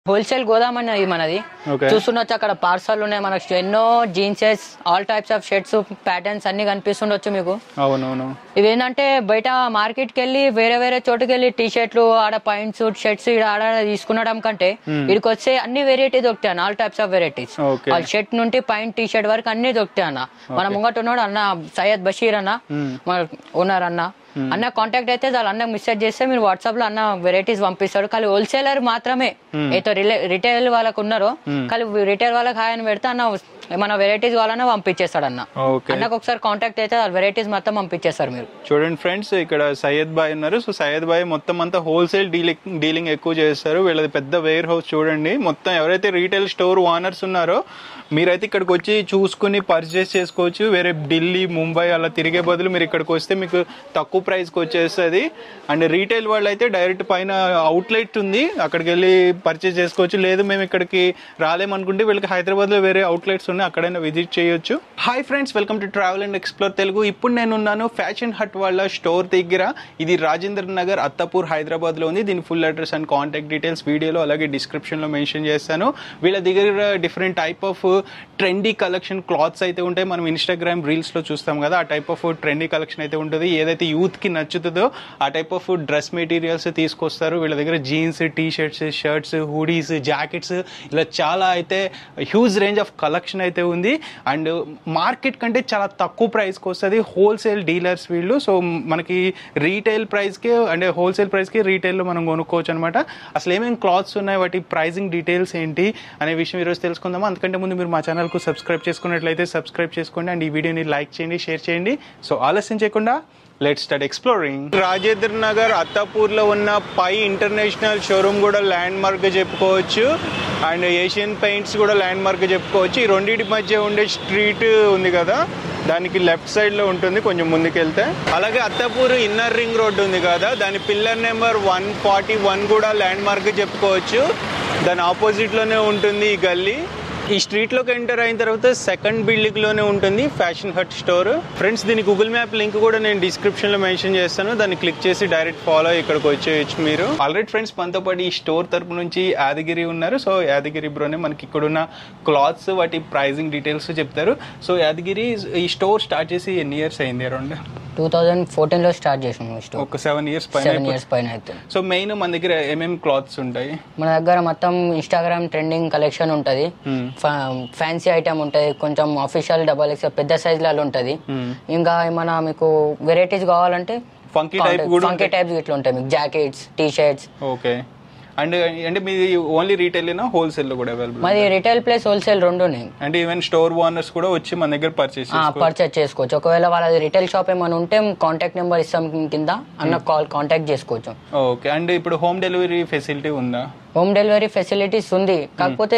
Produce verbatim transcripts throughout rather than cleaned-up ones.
Wholesale గోదాం అనేది మనది చూస్తుండొచ్చు. అక్కడ పార్సల్ ఉన్నాయి మనకు ఎన్నో jeanses, all types of shirts, patterns అన్ని కనిపిస్తుండొచ్చు మీకు. అవునవును. ఇవేంటంటే బయట మార్కెట్ కి వెళ్ళి వేరే వేరే చోటుకి వెళ్ళి టీ షర్ట్లు, ఆడ పాయింట్స్, షర్ట్స్ ఆడ తీసుకునడం కంటే ఇక్కడికి వస్తే అన్ని వెరైటీ దొరుకుతాయి, ఆల్ టైప్స్ ఆఫ్ వెరైటీస్. వాళ్ళ షర్ట్ నుండి పాయింట్ టీ షర్ట్ వరకు అన్ని దొరుకుతాయి అన్న. మన ముంగట ఉన్నాడు అన్న సయ్యద్ బషీర్ అన్న, మన ఓనర్ అన్న. అన్న కాంటాక్ట్ అయితే చాలు, అన్న మెసేజ్ చేస్తే మీరు వాట్సాప్ లో అన్న వెరైటీస్ పంపిస్తాడు. కానీ హోల్సేలర్ మాత్రమే ఏదో రిటైల్ వాళ్ళకు ఉన్నారో కానీ రిటైల్ వాళ్ళకి హాయ్ అని పెడితే అన్న మన వెరైటీస్ కావాలన్నా పంపించేస్తాడు అన్న. అన్నకు ఒకసారి కాంటాక్ట్ అయితే వెరైటీస్ మొత్తం పంపించేస్తారు. మీరు చూడండి ఫ్రెండ్స్, ఇక్కడ సయ్యద్ బాయ్ ఉన్నారు. సో సయ్యద్ బాయ్ మొత్తం అంతా హోల్సేల్ డీలింగ్ డీలింగ్ ఎక్కువ చేస్తారు. వీళ్ళది పెద్ద వేర్ హౌస్ చూడండి. మొత్తం ఎవరైతే రీటైల్ స్టోర్ ఓనర్స్ ఉన్నారో మీరైతే ఇక్కడికి వచ్చి చూసుకుని పర్చేస్ చేసుకోవచ్చు. వేరే ఢిల్లీ, ముంబై అలా తిరిగే బదులు మీరు ఇక్కడికి వస్తే మీకు తక్కువ ప్రైస్కి వచ్చేస్తుంది. అండ్ రీటైల్ వాళ్ళు అయితే డైరెక్ట్ పైన అవుట్లెట్ ఉంది, అక్కడికి వెళ్ళి పర్చేస్ చేసుకోవచ్చు. లేదు మేము ఇక్కడికి రాలేమనుకుంటే వీళ్ళకి హైదరాబాద్లో వేరే అవుట్లెట్స్ ఉన్నాయి, అక్కడైనా విజిట్ చేయొచ్చు. Hi friends, welcome to travel and explore Telugu. ఇప్పుడు నేను ఉన్నాను ఫ్యాషన్ హట్ వాళ్ళ స్టోర్ దగ్గర. ఇది రాజేంద్ర నగర్, అత్తపూర్, హైదరాబాద్లో ఉంది. దీని full address and contact details వీడియోలో అలాగే డిస్క్రిప్షన్లో మెన్షన్ చేస్తాను. వీళ్ళ దగ్గర different type of trendy collection clothes అయితే ఉంటాయి. మనం ఇన్స్టాగ్రామ్ రీల్స్ లో చూస్తాం కదా, ఆ టైప్ ఆఫ్ ట్రెండీ కలెక్షన్ అయితే ఉంటుంది. ఏదైతే యూత్ కి నచ్చుతుందో ఆ టైప్ ఆఫ్ డ్రెస్ మెటీరియల్స్ తీసుకొస్తారు. వీళ్ళ దగ్గర jeans, T shirts, shirts, hoodies, jackets ఇలా చాలా అయితే హ్యూజ్ రేంజ్ ఆఫ్ కలెక్షన్ అయితే ఉంది. అండ్ మార్కెట్ కంటే చాలా తక్కువ ప్రైస్కి వస్తుంది. హోల్సేల్ డీలర్స్ వీళ్ళు. సో మనకి రీటైల్ ప్రైస్కి అంటే హోల్సేల్ ప్రైస్కి రీటైల్లో మనం కొనుక్కోవచ్చు అనమాట. అసలు ఏమేమి క్లాత్స్ ఉన్నాయి, వాటి ప్రైజింగ్ డీటెయిల్స్ ఏంటి అనే విషయం ఈరోజు తెలుసుకుందాము. అందుకంటే ముందు మీరు మా ఛానల్కు సబ్స్క్రైబ్ చేసుకున్నట్లయితే సబ్స్క్రైబ్ చేసుకోండి అండ్ ఈ వీడియోని లైక్ చేయండి, షేర్ చేయండి. సో ఆలస్యం చేయకుండా let's start exploring. Rajendra Nagar Attapur లో ఉన్న పై ఇంటర్నేషనల్ షోరూమ్ కూడా ల్యాండ్ మార్క్ చెప్పుకోవచ్చు. అండ్ ఏషియన్ పెయింట్స్ కూడా ల్యాండ్ మార్క్ చెప్పుకోవచ్చు. ఈ రెండింటి మధ్య ఉండే స్ట్రీట్ ఉంది కదా, దానికి లెఫ్ట్ సైడ్ లో ఉంటుంది కొంచెం ముందుకెళ్తే. అలాగే అత్తపూర్ ఇన్నర్ రింగ్ రోడ్డు ఉంది కదా, దాని pillar number one forty one కూడా ల్యాండ్ మార్క్ చెప్పుకోవచ్చు. దాని ఆపోజిట్ లోనే ఉంటుంది ఈ గల్లీ. ఈ స్ట్రీట్ లోకి ఎంటర్ అయిన తర్వాత సెకండ్ బిల్డింగ్ లోనే ఉంటుంది ఫ్యాషన్ హట్ స్టోర్. ఫ్రెండ్స్, దీని గూగుల్ మ్యాప్ లింక్ కూడా నేను డిస్క్రిప్షన్ లో మెన్షన్ చేస్తాను, దాన్ని క్లిక్ చేసి డైరెక్ట్ ఫాలో ఇక్కడికి వచ్చేయచ్చు మీరు. ఆల్రెడీ ఫ్రెండ్స్ మనతో పాటు ఈ స్టోర్ తరపు నుంచి యాదగిరి ఉన్నారు. సో యాదగిరి బ్రోనే మనకి ఇక్కడ ఉన్న క్లాత్స్ వాటి ప్రైజింగ్ డీటెయిల్స్ చెప్తారు. సో యాదగిరి ఈ స్టోర్ స్టార్ట్ చేసి ఎన్ని ఇయర్స్ అయింది? అరౌండ్ టూ థౌజండ్ ఫోర్టీన్ లో స్టార్ట్ చేసాము. ఒక సెవెన్ ఇయర్స్ సెవెన్ ఇయర్స్ పైన అయితే. సో మెయిన్ మన దగ్గర ఏమేమి క్లాత్స్ ఉంటాయి? మన దగ్గర మొత్తం ఇన్స్టాగ్రామ్ ట్రెండింగ్ కలెక్షన్ ఉంటది, ఫ్యాన్సీ ఐటమ్ ఉంటది, కొంచెం అఫీషియల్ డబల్ ఎక్స్ పెద్ద సైజ్ లలో ఉంటది. ఇంకా ఏమైనా మీకు వెరైటీస్ కావాలంటే ఫంకీ టైప్ కూడా ఫంకీ టైప్స్ ఇట్లా ఉంటాయి మీకు, jackets, T shirts. Okay. And అంటే మీది ఓన్లీ రీటైల్ హోల్సేల్ లో కూడా అవైలబుల్? మాది రీటైల్ ప్లస్ హోల్సేల్ రెండు ఉన్నాయి. అంటే ఈవెన్ స్టోర్ ఓనర్స్ కూడా వచ్చి మన దగ్గర పర్చేస్ పర్చేస్ చేసుకోవచ్చు. ఒకవేళ వాళ్ళది రీటైల్ షాప్ ఏమైనా ఉంటే కాంటాక్ట్ నెంబర్ ఇస్తాం కింద, అన్న కాల్ కాంటాక్ట్ చేసుకోవచ్చు. ఓకే. అండ్ ఇప్పుడు హోమ్ డెలివరీ ఫెసిలిటీ ఉందా? హోమ్ డెలివరీ ఫెసిలిటీస్ ఉంది, కాకపోతే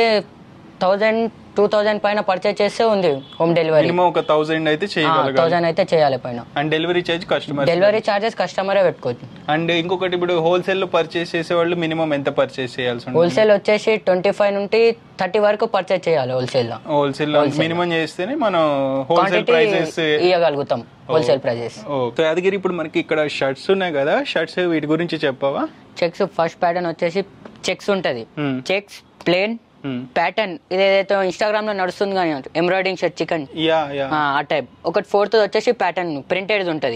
థౌసండ్ టూ థౌసండ్ పైన పర్చేస్ చేస్తే ఉంది హోమ్ డెలివరీ. ఒక థౌసండ్ అయితే చేయగలగాలి, థౌసండ్ అయితే చేయాలి పైన. And delivery charge customer delivery charges కస్టమరే పెట్టుకోవచ్చు. అండ్ ఇంకొకటి, ఇప్పుడు హోల్సేల్ లో పర్చేస్ చేసే వాళ్ళు మినిమం ఎంత పర్చేస్ చేయాల్సి ఉంటుంది? హోల్సేల్ వచ్చేసి ట్వంటీ ఫైవ్ నుండి థర్టీ వరకు పర్చేస్ చేయాలి హోల్సేల్ లో. హోల్సేల్ లో మినిమం చేస్తేనే మనం హోల్సేల్ ప్రైసెస్ ఇవ్వగలుగుతాం, హోల్సేల్ ప్రైజెస్. ఓకే. యాదగిరి, ఇప్పుడు మనకి ఇక్కడ షర్ట్స్ ఉన్నాయి కదా, షర్ట్స్ వీటి గురించి చెప్పవా? చెక్స్ ఫస్ట్ ప్యాటర్న్ వచ్చేసి చెక్స్ ఉంటది. చెక్స్ ప్లేన్ ప్యాటర్న్ ఇది ఏదైతే ఇన్స్టాగ్రామ్ లో నడుస్తుంది కానీ ఎంబ్రాయిడింగ్ షర్ట్ చికెన్ ఆ టైప్. ఒకటి ఫోర్త్ వచ్చేసి ప్యాటర్న్ ప్రింటెడ్ ఉంటది,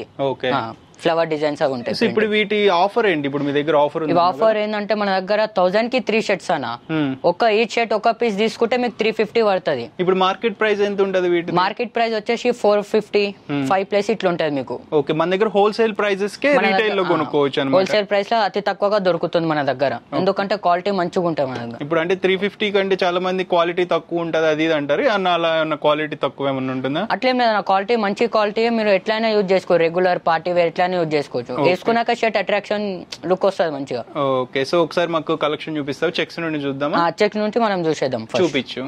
ఫ్లవర్ డిజైన్స్ అవి ఉంటాయి. ఇప్పుడు వీటి ఆఫర్ ఏంటి? ఇప్పుడు మీ దగ్గర ఆఫర్ ఉంది? ఆఫర్ ఏంటంటే మన దగ్గర థౌసండ్ కి త్రీ షర్ట్స్ అన్న, ఒక ఈ షర్ట్ ఒక పీస్ తీసుకుంటే మీకు త్రీ ఫిఫ్టీ పడుతుంది. ఇప్పుడు మార్కెట్ ప్రైస్ ఎంత ఉంటది వీటి? మార్కెట్ ప్రైస్ వచ్చేసి ఫోర్ ఫిఫ్టీ ఫైవ్ ప్లస్ ఇట్లా ఉంటది మీకు. ఓకే. మన దగ్గర హోల్సేల్ ప్రైజెస్ కి రీటైల్ లో కొనుక్కోవచ్చు అన్నమాట. హోల్సేల్ ప్రైస్ లో అతి తక్కువగా దొరుకుతుంది మన దగ్గర, ఎందుకంటే క్వాలిటీ మంచిగా ఉంటుంది మన దగ్గర. ఇప్పుడు అంటే త్రీ ఫిఫ్టీ కంటే చాలా మంది క్వాలిటీ తక్కువ ఉంటది అది ఇది అంటారు, అన్న అలా క్వాలిటీ తక్కువ ఏమన్నా ఉంటుందా? అట్లేం లేదు, క్వాలిటీ మంచి క్వాలిటీ మీరు ఎట్లయినా యూజ్ చేసుకోవచ్చు, రెగ్యులర్ పార్టీ వేర్ ఎట్లయినా యూజ్ చేసుకోవచ్చు. వేసుకున్నాక షర్ట్ అట్రాక్షన్ లుక్ వస్తుంది మంచిగా. ఓకే. సో ఒకసారి మాకు కలెక్షన్ చూపిస్తావు? చెక్స్ నుండి చూద్దామా? చెక్స్ నుంచి మనం చూసేద్దాం. చూపించు.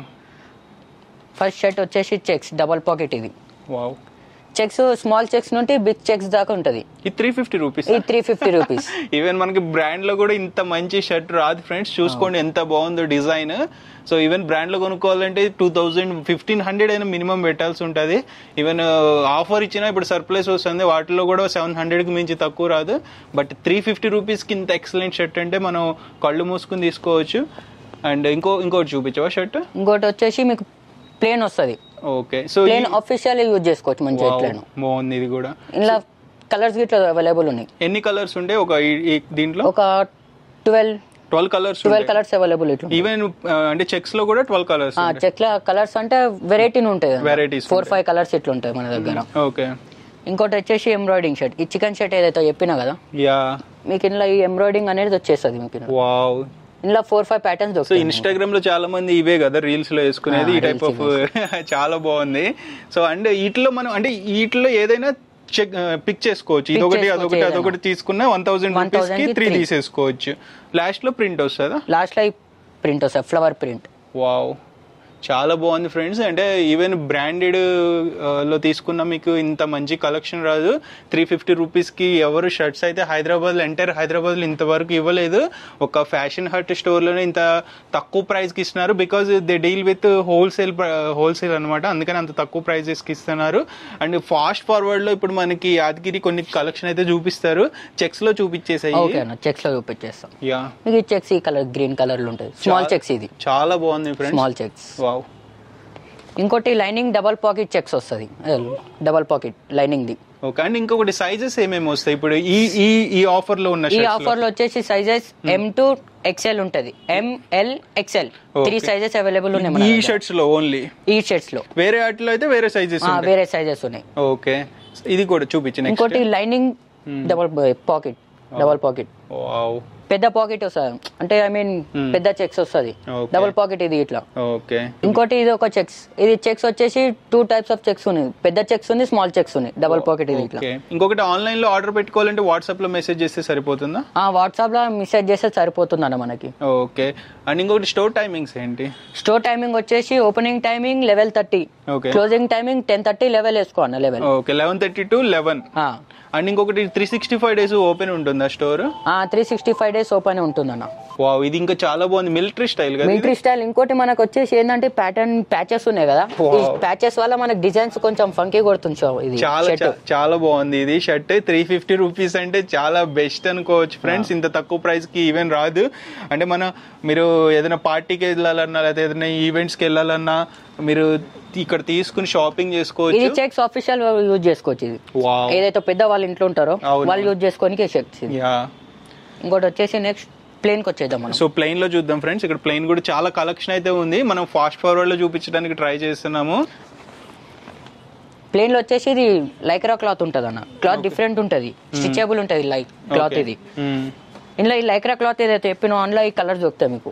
ఫస్ట్ షర్ట్ వచ్చేసి చెక్స్ డబల్ పాకెట్. ఇది వావ్. చెక్స్ స్మాల్ చెక్స్ నుండి బిగ్ చెక్స్ దాకా ఉంటది. ఈ త్రీ ఫిఫ్టీ రూపీస్ ఈ త్రీ ఫిఫ్టీ రూపీస్ ఈవెన్ మనకి బ్రాండ్ లో కూడా ఇంత మంచి షర్ట్ రాదు ఫ్రెండ్స్. చూసుకోండి ఎంత బాగుందో డిజైన్. సో ఈవెన్ బ్రాండ్ లో కొనుక్కోవాలంటే టూ థౌజండ్ ఫిఫ్టీన్ హండ్రెడ్ అయినా మినిమం పెట్టాల్సి ఉంటుంది. ఈవెన్ ఆఫర్ ఇచ్చినా ఇప్పుడు సర్ప్లైస్ వస్తుంది, వాటిలో కూడా సెవెన్ హండ్రెడ్ కి మించి తక్కువ రాదు. బట్ త్రీ ఫిఫ్టీ రూపీస్ కి ఇంత ఎక్సలెంట్ షర్ట్ అంటే మనం కళ్ళు మూసుకుని తీసుకోవచ్చు. అండ్ ఇంకో ఇంకోటి చూపించవా షర్ట్? ఇంకోటి వచ్చేసి మీకు ప్లేన్ వస్తుంది. Okay, so plain official use చేసుకోవచ్చు మంచిగా. ప్లేన్ బాగుంది ఇది కూడా. ఇలా కలర్స్ గిట్లా అవైలబుల్ ఉన్నాయి. ఎన్ని కలర్స్ ఉంటాయి ఒక దీంట్లో? ఒక twelve twelve colours twelve colours available. ఇట్లా ఈవెన్ అంటే చెక్స్ లో కూడా ట్వెల్వ్ కలర్స్. చెక్ లో కలర్స్ అంటే వెరైటీ ఉంటాయి, వెరైటీస్ ఫోర్ ఫైవ్ కలర్స్ ఇట్లా ఉంటాయి మన దగ్గర. ఓకే, ఇంకోటి వచ్చేసి ఎంబ్రాయిడింగ్ షర్ట్. ఈ చికెన్ షర్ట్ ఏదైతే చెప్పినా కదా, యా మీకు ఇందులో ఈ ఎంబ్రాయిడింగ్ అనేది వచ్చేస్తుంది మీకు. వావ్, ఇందులో ఫోర్ ఫైవ్ ప్యాటర్న్స్ దొరుకుతాయి. సో ఇన్స్టాగ్రామ్ లో చాలా మంది ఇవే కదా రీల్స్ లో వేసుకునేది, ఈ టైప్ ఆఫ్. చాలా బాగుంది. సో అండ్ వీటిలో మనం అంటే వీటిలో ఏదైనా చెక్ పిక్ చేసుకోవచ్చు. ఇదొకటి అదొకటి అదొకటి తీసుకున్న వన్ థౌసండ్ రూపీస్ కి త్రీ తీసేసుకోవచ్చు. లాస్ట్ లో ప్రింట్ వస్తుందా? లాస్ట్ లో ప్రింట్ వస్తుంది, ఫ్లవర్ ప్రింట్. వావ్, చాలా బాగుంది ఫ్రెండ్స్. అంటే ఈవెన్ బ్రాండెడ్ లో తీసుకున్న మీకు ఇంత మంచి కలెక్షన్ రాదు. త్రీ ఫిఫ్టీ రూపీస్ కి ఎవరు షర్ట్స్ అయితే హైదరాబాద్ లో ఎంటైర్ హైదరాబాద్ లో ఇంతవరకు ఇవ్వలేదు. ఒక ఫ్యాషన్ హట్ స్టోర్ లోనే ఇంత తక్కువ ప్రైస్ కి ఇస్తున్నారు. Because they deal with wholesale wholesale అనమాట, అందుకని అంత తక్కువ ప్రైజెస్ కి ఇస్తున్నారు. అండ్ ఫాస్ట్ ఫార్వర్డ్ లో ఇప్పుడు మనకి యాదగిరి కొన్ని కలెక్షన్ అయితే చూపిస్తారు. చెక్స్ లో చూపించేసాయి. చెక్స్ లో చూపించేస్తాం. యా, ఇది చెక్స్ ఈ కలర్ గ్రీన్ కలర్ లో ఉంటుంది. స్మాల్ చెక్స్, ఇది చాలా బాగుంది ఫ్రెండ్స్, స్మాల్ చెక్స్. వావ్. ఇంకోటి లైనింగ్ డబల్ పాకెట్ చెక్స్ వస్తుంది, డబల్ పాకెట్ లైనింగ్ ది. ఓకే, అండ్ ఇంకొకటి సైజెస్ ఏమేమి వస్తాయి ఇప్పుడు ఈ ఈ ఈ ఆఫర్ లో ఉన్న? ఈ ఆఫర్ లో వచ్చేసి సైజెస్ ఎం టు ఎక్స్ఎల్ ఉంటది. M L XL three sizes available ఉన్నాయి ఈ షర్ట్స్ లో. ఓన్లీ ఈ షర్ట్స్ లో, వేరే వాటిలో అయితే వేరే సైజెస్ వేరే సైజెస్ ఉన్నాయి. ఓకే, ఇది కూడా చూపించండి. ఇంకోటి lining double pocket, double pocket. Wow, పెద్ద పాకెట్ వస్తుంది, అంటే ఐ మీన్ పెద్ద చెక్స్ వస్తుంది. డబుల్ పాకెట్ ఇది ఇట్లా. ఓకే, ఇంకోటి ఇది ఒక చెక్స్. ఇది చెక్స్ వచ్చేసి టూ టైప్స్ ఆఫ్ చెక్స్ ఉన్నాయి, పెద్ద చెక్స్ ఉంది, స్మాల్ చెక్స్ ఉన్నాయి. డబుల్ పాకెట్ ఇది ఇట్లా. ఇంకొకటి ఆన్లైన్ లో ఆర్డర్ పెట్టుకోవాలంటే వాట్సాప్ లో మెసేజ్ చేస్తే సరిపోతుందా? వాట్సాప్ లో మెసేజ్ చేస్తే సరిపోతుంది అన్న మనకి. ఓకే, అండ్ ఇంకొకటి స్టోర్ టైమింగ్స్ ఏంటి? స్టోర్ టైమింగ్ వచ్చేసి opening timing eleven thirty, closing timing ten thirty eleven వేసుకో అన్న eleven. Okay, eleven thirty to eleven. And ఇంకొకటి three sixty five days open ఉంటుందా store? Three sixty five days open ఉంటుంది అన్న. Wow, ఇది ఇంకా చాలా బాగుంది, మిలిటరీ స్టైల్ కదా. Military style. ఇంకోటి మనకు వచ్చేసి ఏంటంటే ప్యాటర్న్ ప్యాచెస్ ఉన్నాయి కదా, ఈ ప్యాచెస్ వల్ల మనకి డిజైన్స్ కొంచెం ఫంకీ కొడుతుంది. ఇది చాలా చాలా బాగుంది. ఇది షర్ట్ త్రీ ఫిఫ్టీ రూపీస్ అంటే చాలా బెస్ట్ అనుకోవచ్చు ఫ్రెండ్స్. ఇంత తక్కువ ప్రైస్ కి ఈవెన్ రాదు. అంటే మనం మీరు ఏదైనా పార్టీకి వెళ్ళాలన్నా లేదా ఏదైనా ఈవెంట్స్ కి వెళ్ళాలన్నా మీరు ఇక్కడ తీసుకుని షాపింగ్ చేసుకోవచ్చు. ఇది చెక్స్ ఆఫీషియల్ యూజ్ చేసుకోవచ్చు. ఇది ఏదైతే పెద్ద వాళ్ళ ఇంట్లో ఉంటారో వాళ్ళు యూజ్ చేసుకోనికి చెక్స్. ఇంకోటి వచ్చేసి నెక్స్ట్ ప్లేన్ కి వచ్చేద్దాం మనం. సో ప్లెయిన్ లో చూద్దాం ఫ్రెండ్స్. ఇక్కడ ప్లెయిన్ కూడా చాలా కలెక్షన్ అయితే ఉంది. మనం ఫాస్ట్ ఫార్వర్డ్ లో చూపించడానికి ట్రై చేస్తున్నాము. ప్లేన్ లో వచ్చేసి ఇది లైక్రా క్లాత్ ఉంటది అన్న. క్లాత్ డిఫరెంట్ ఉంటది, స్టిచబుల్ ఉంటది లైక్ క్లాత్. ఇది ఇందులో ఈ లైక్రా క్లాత్ ఏదైతే చెప్పినో అందులో ఈ కలర్స్ దొరుకుతాయి మీకు.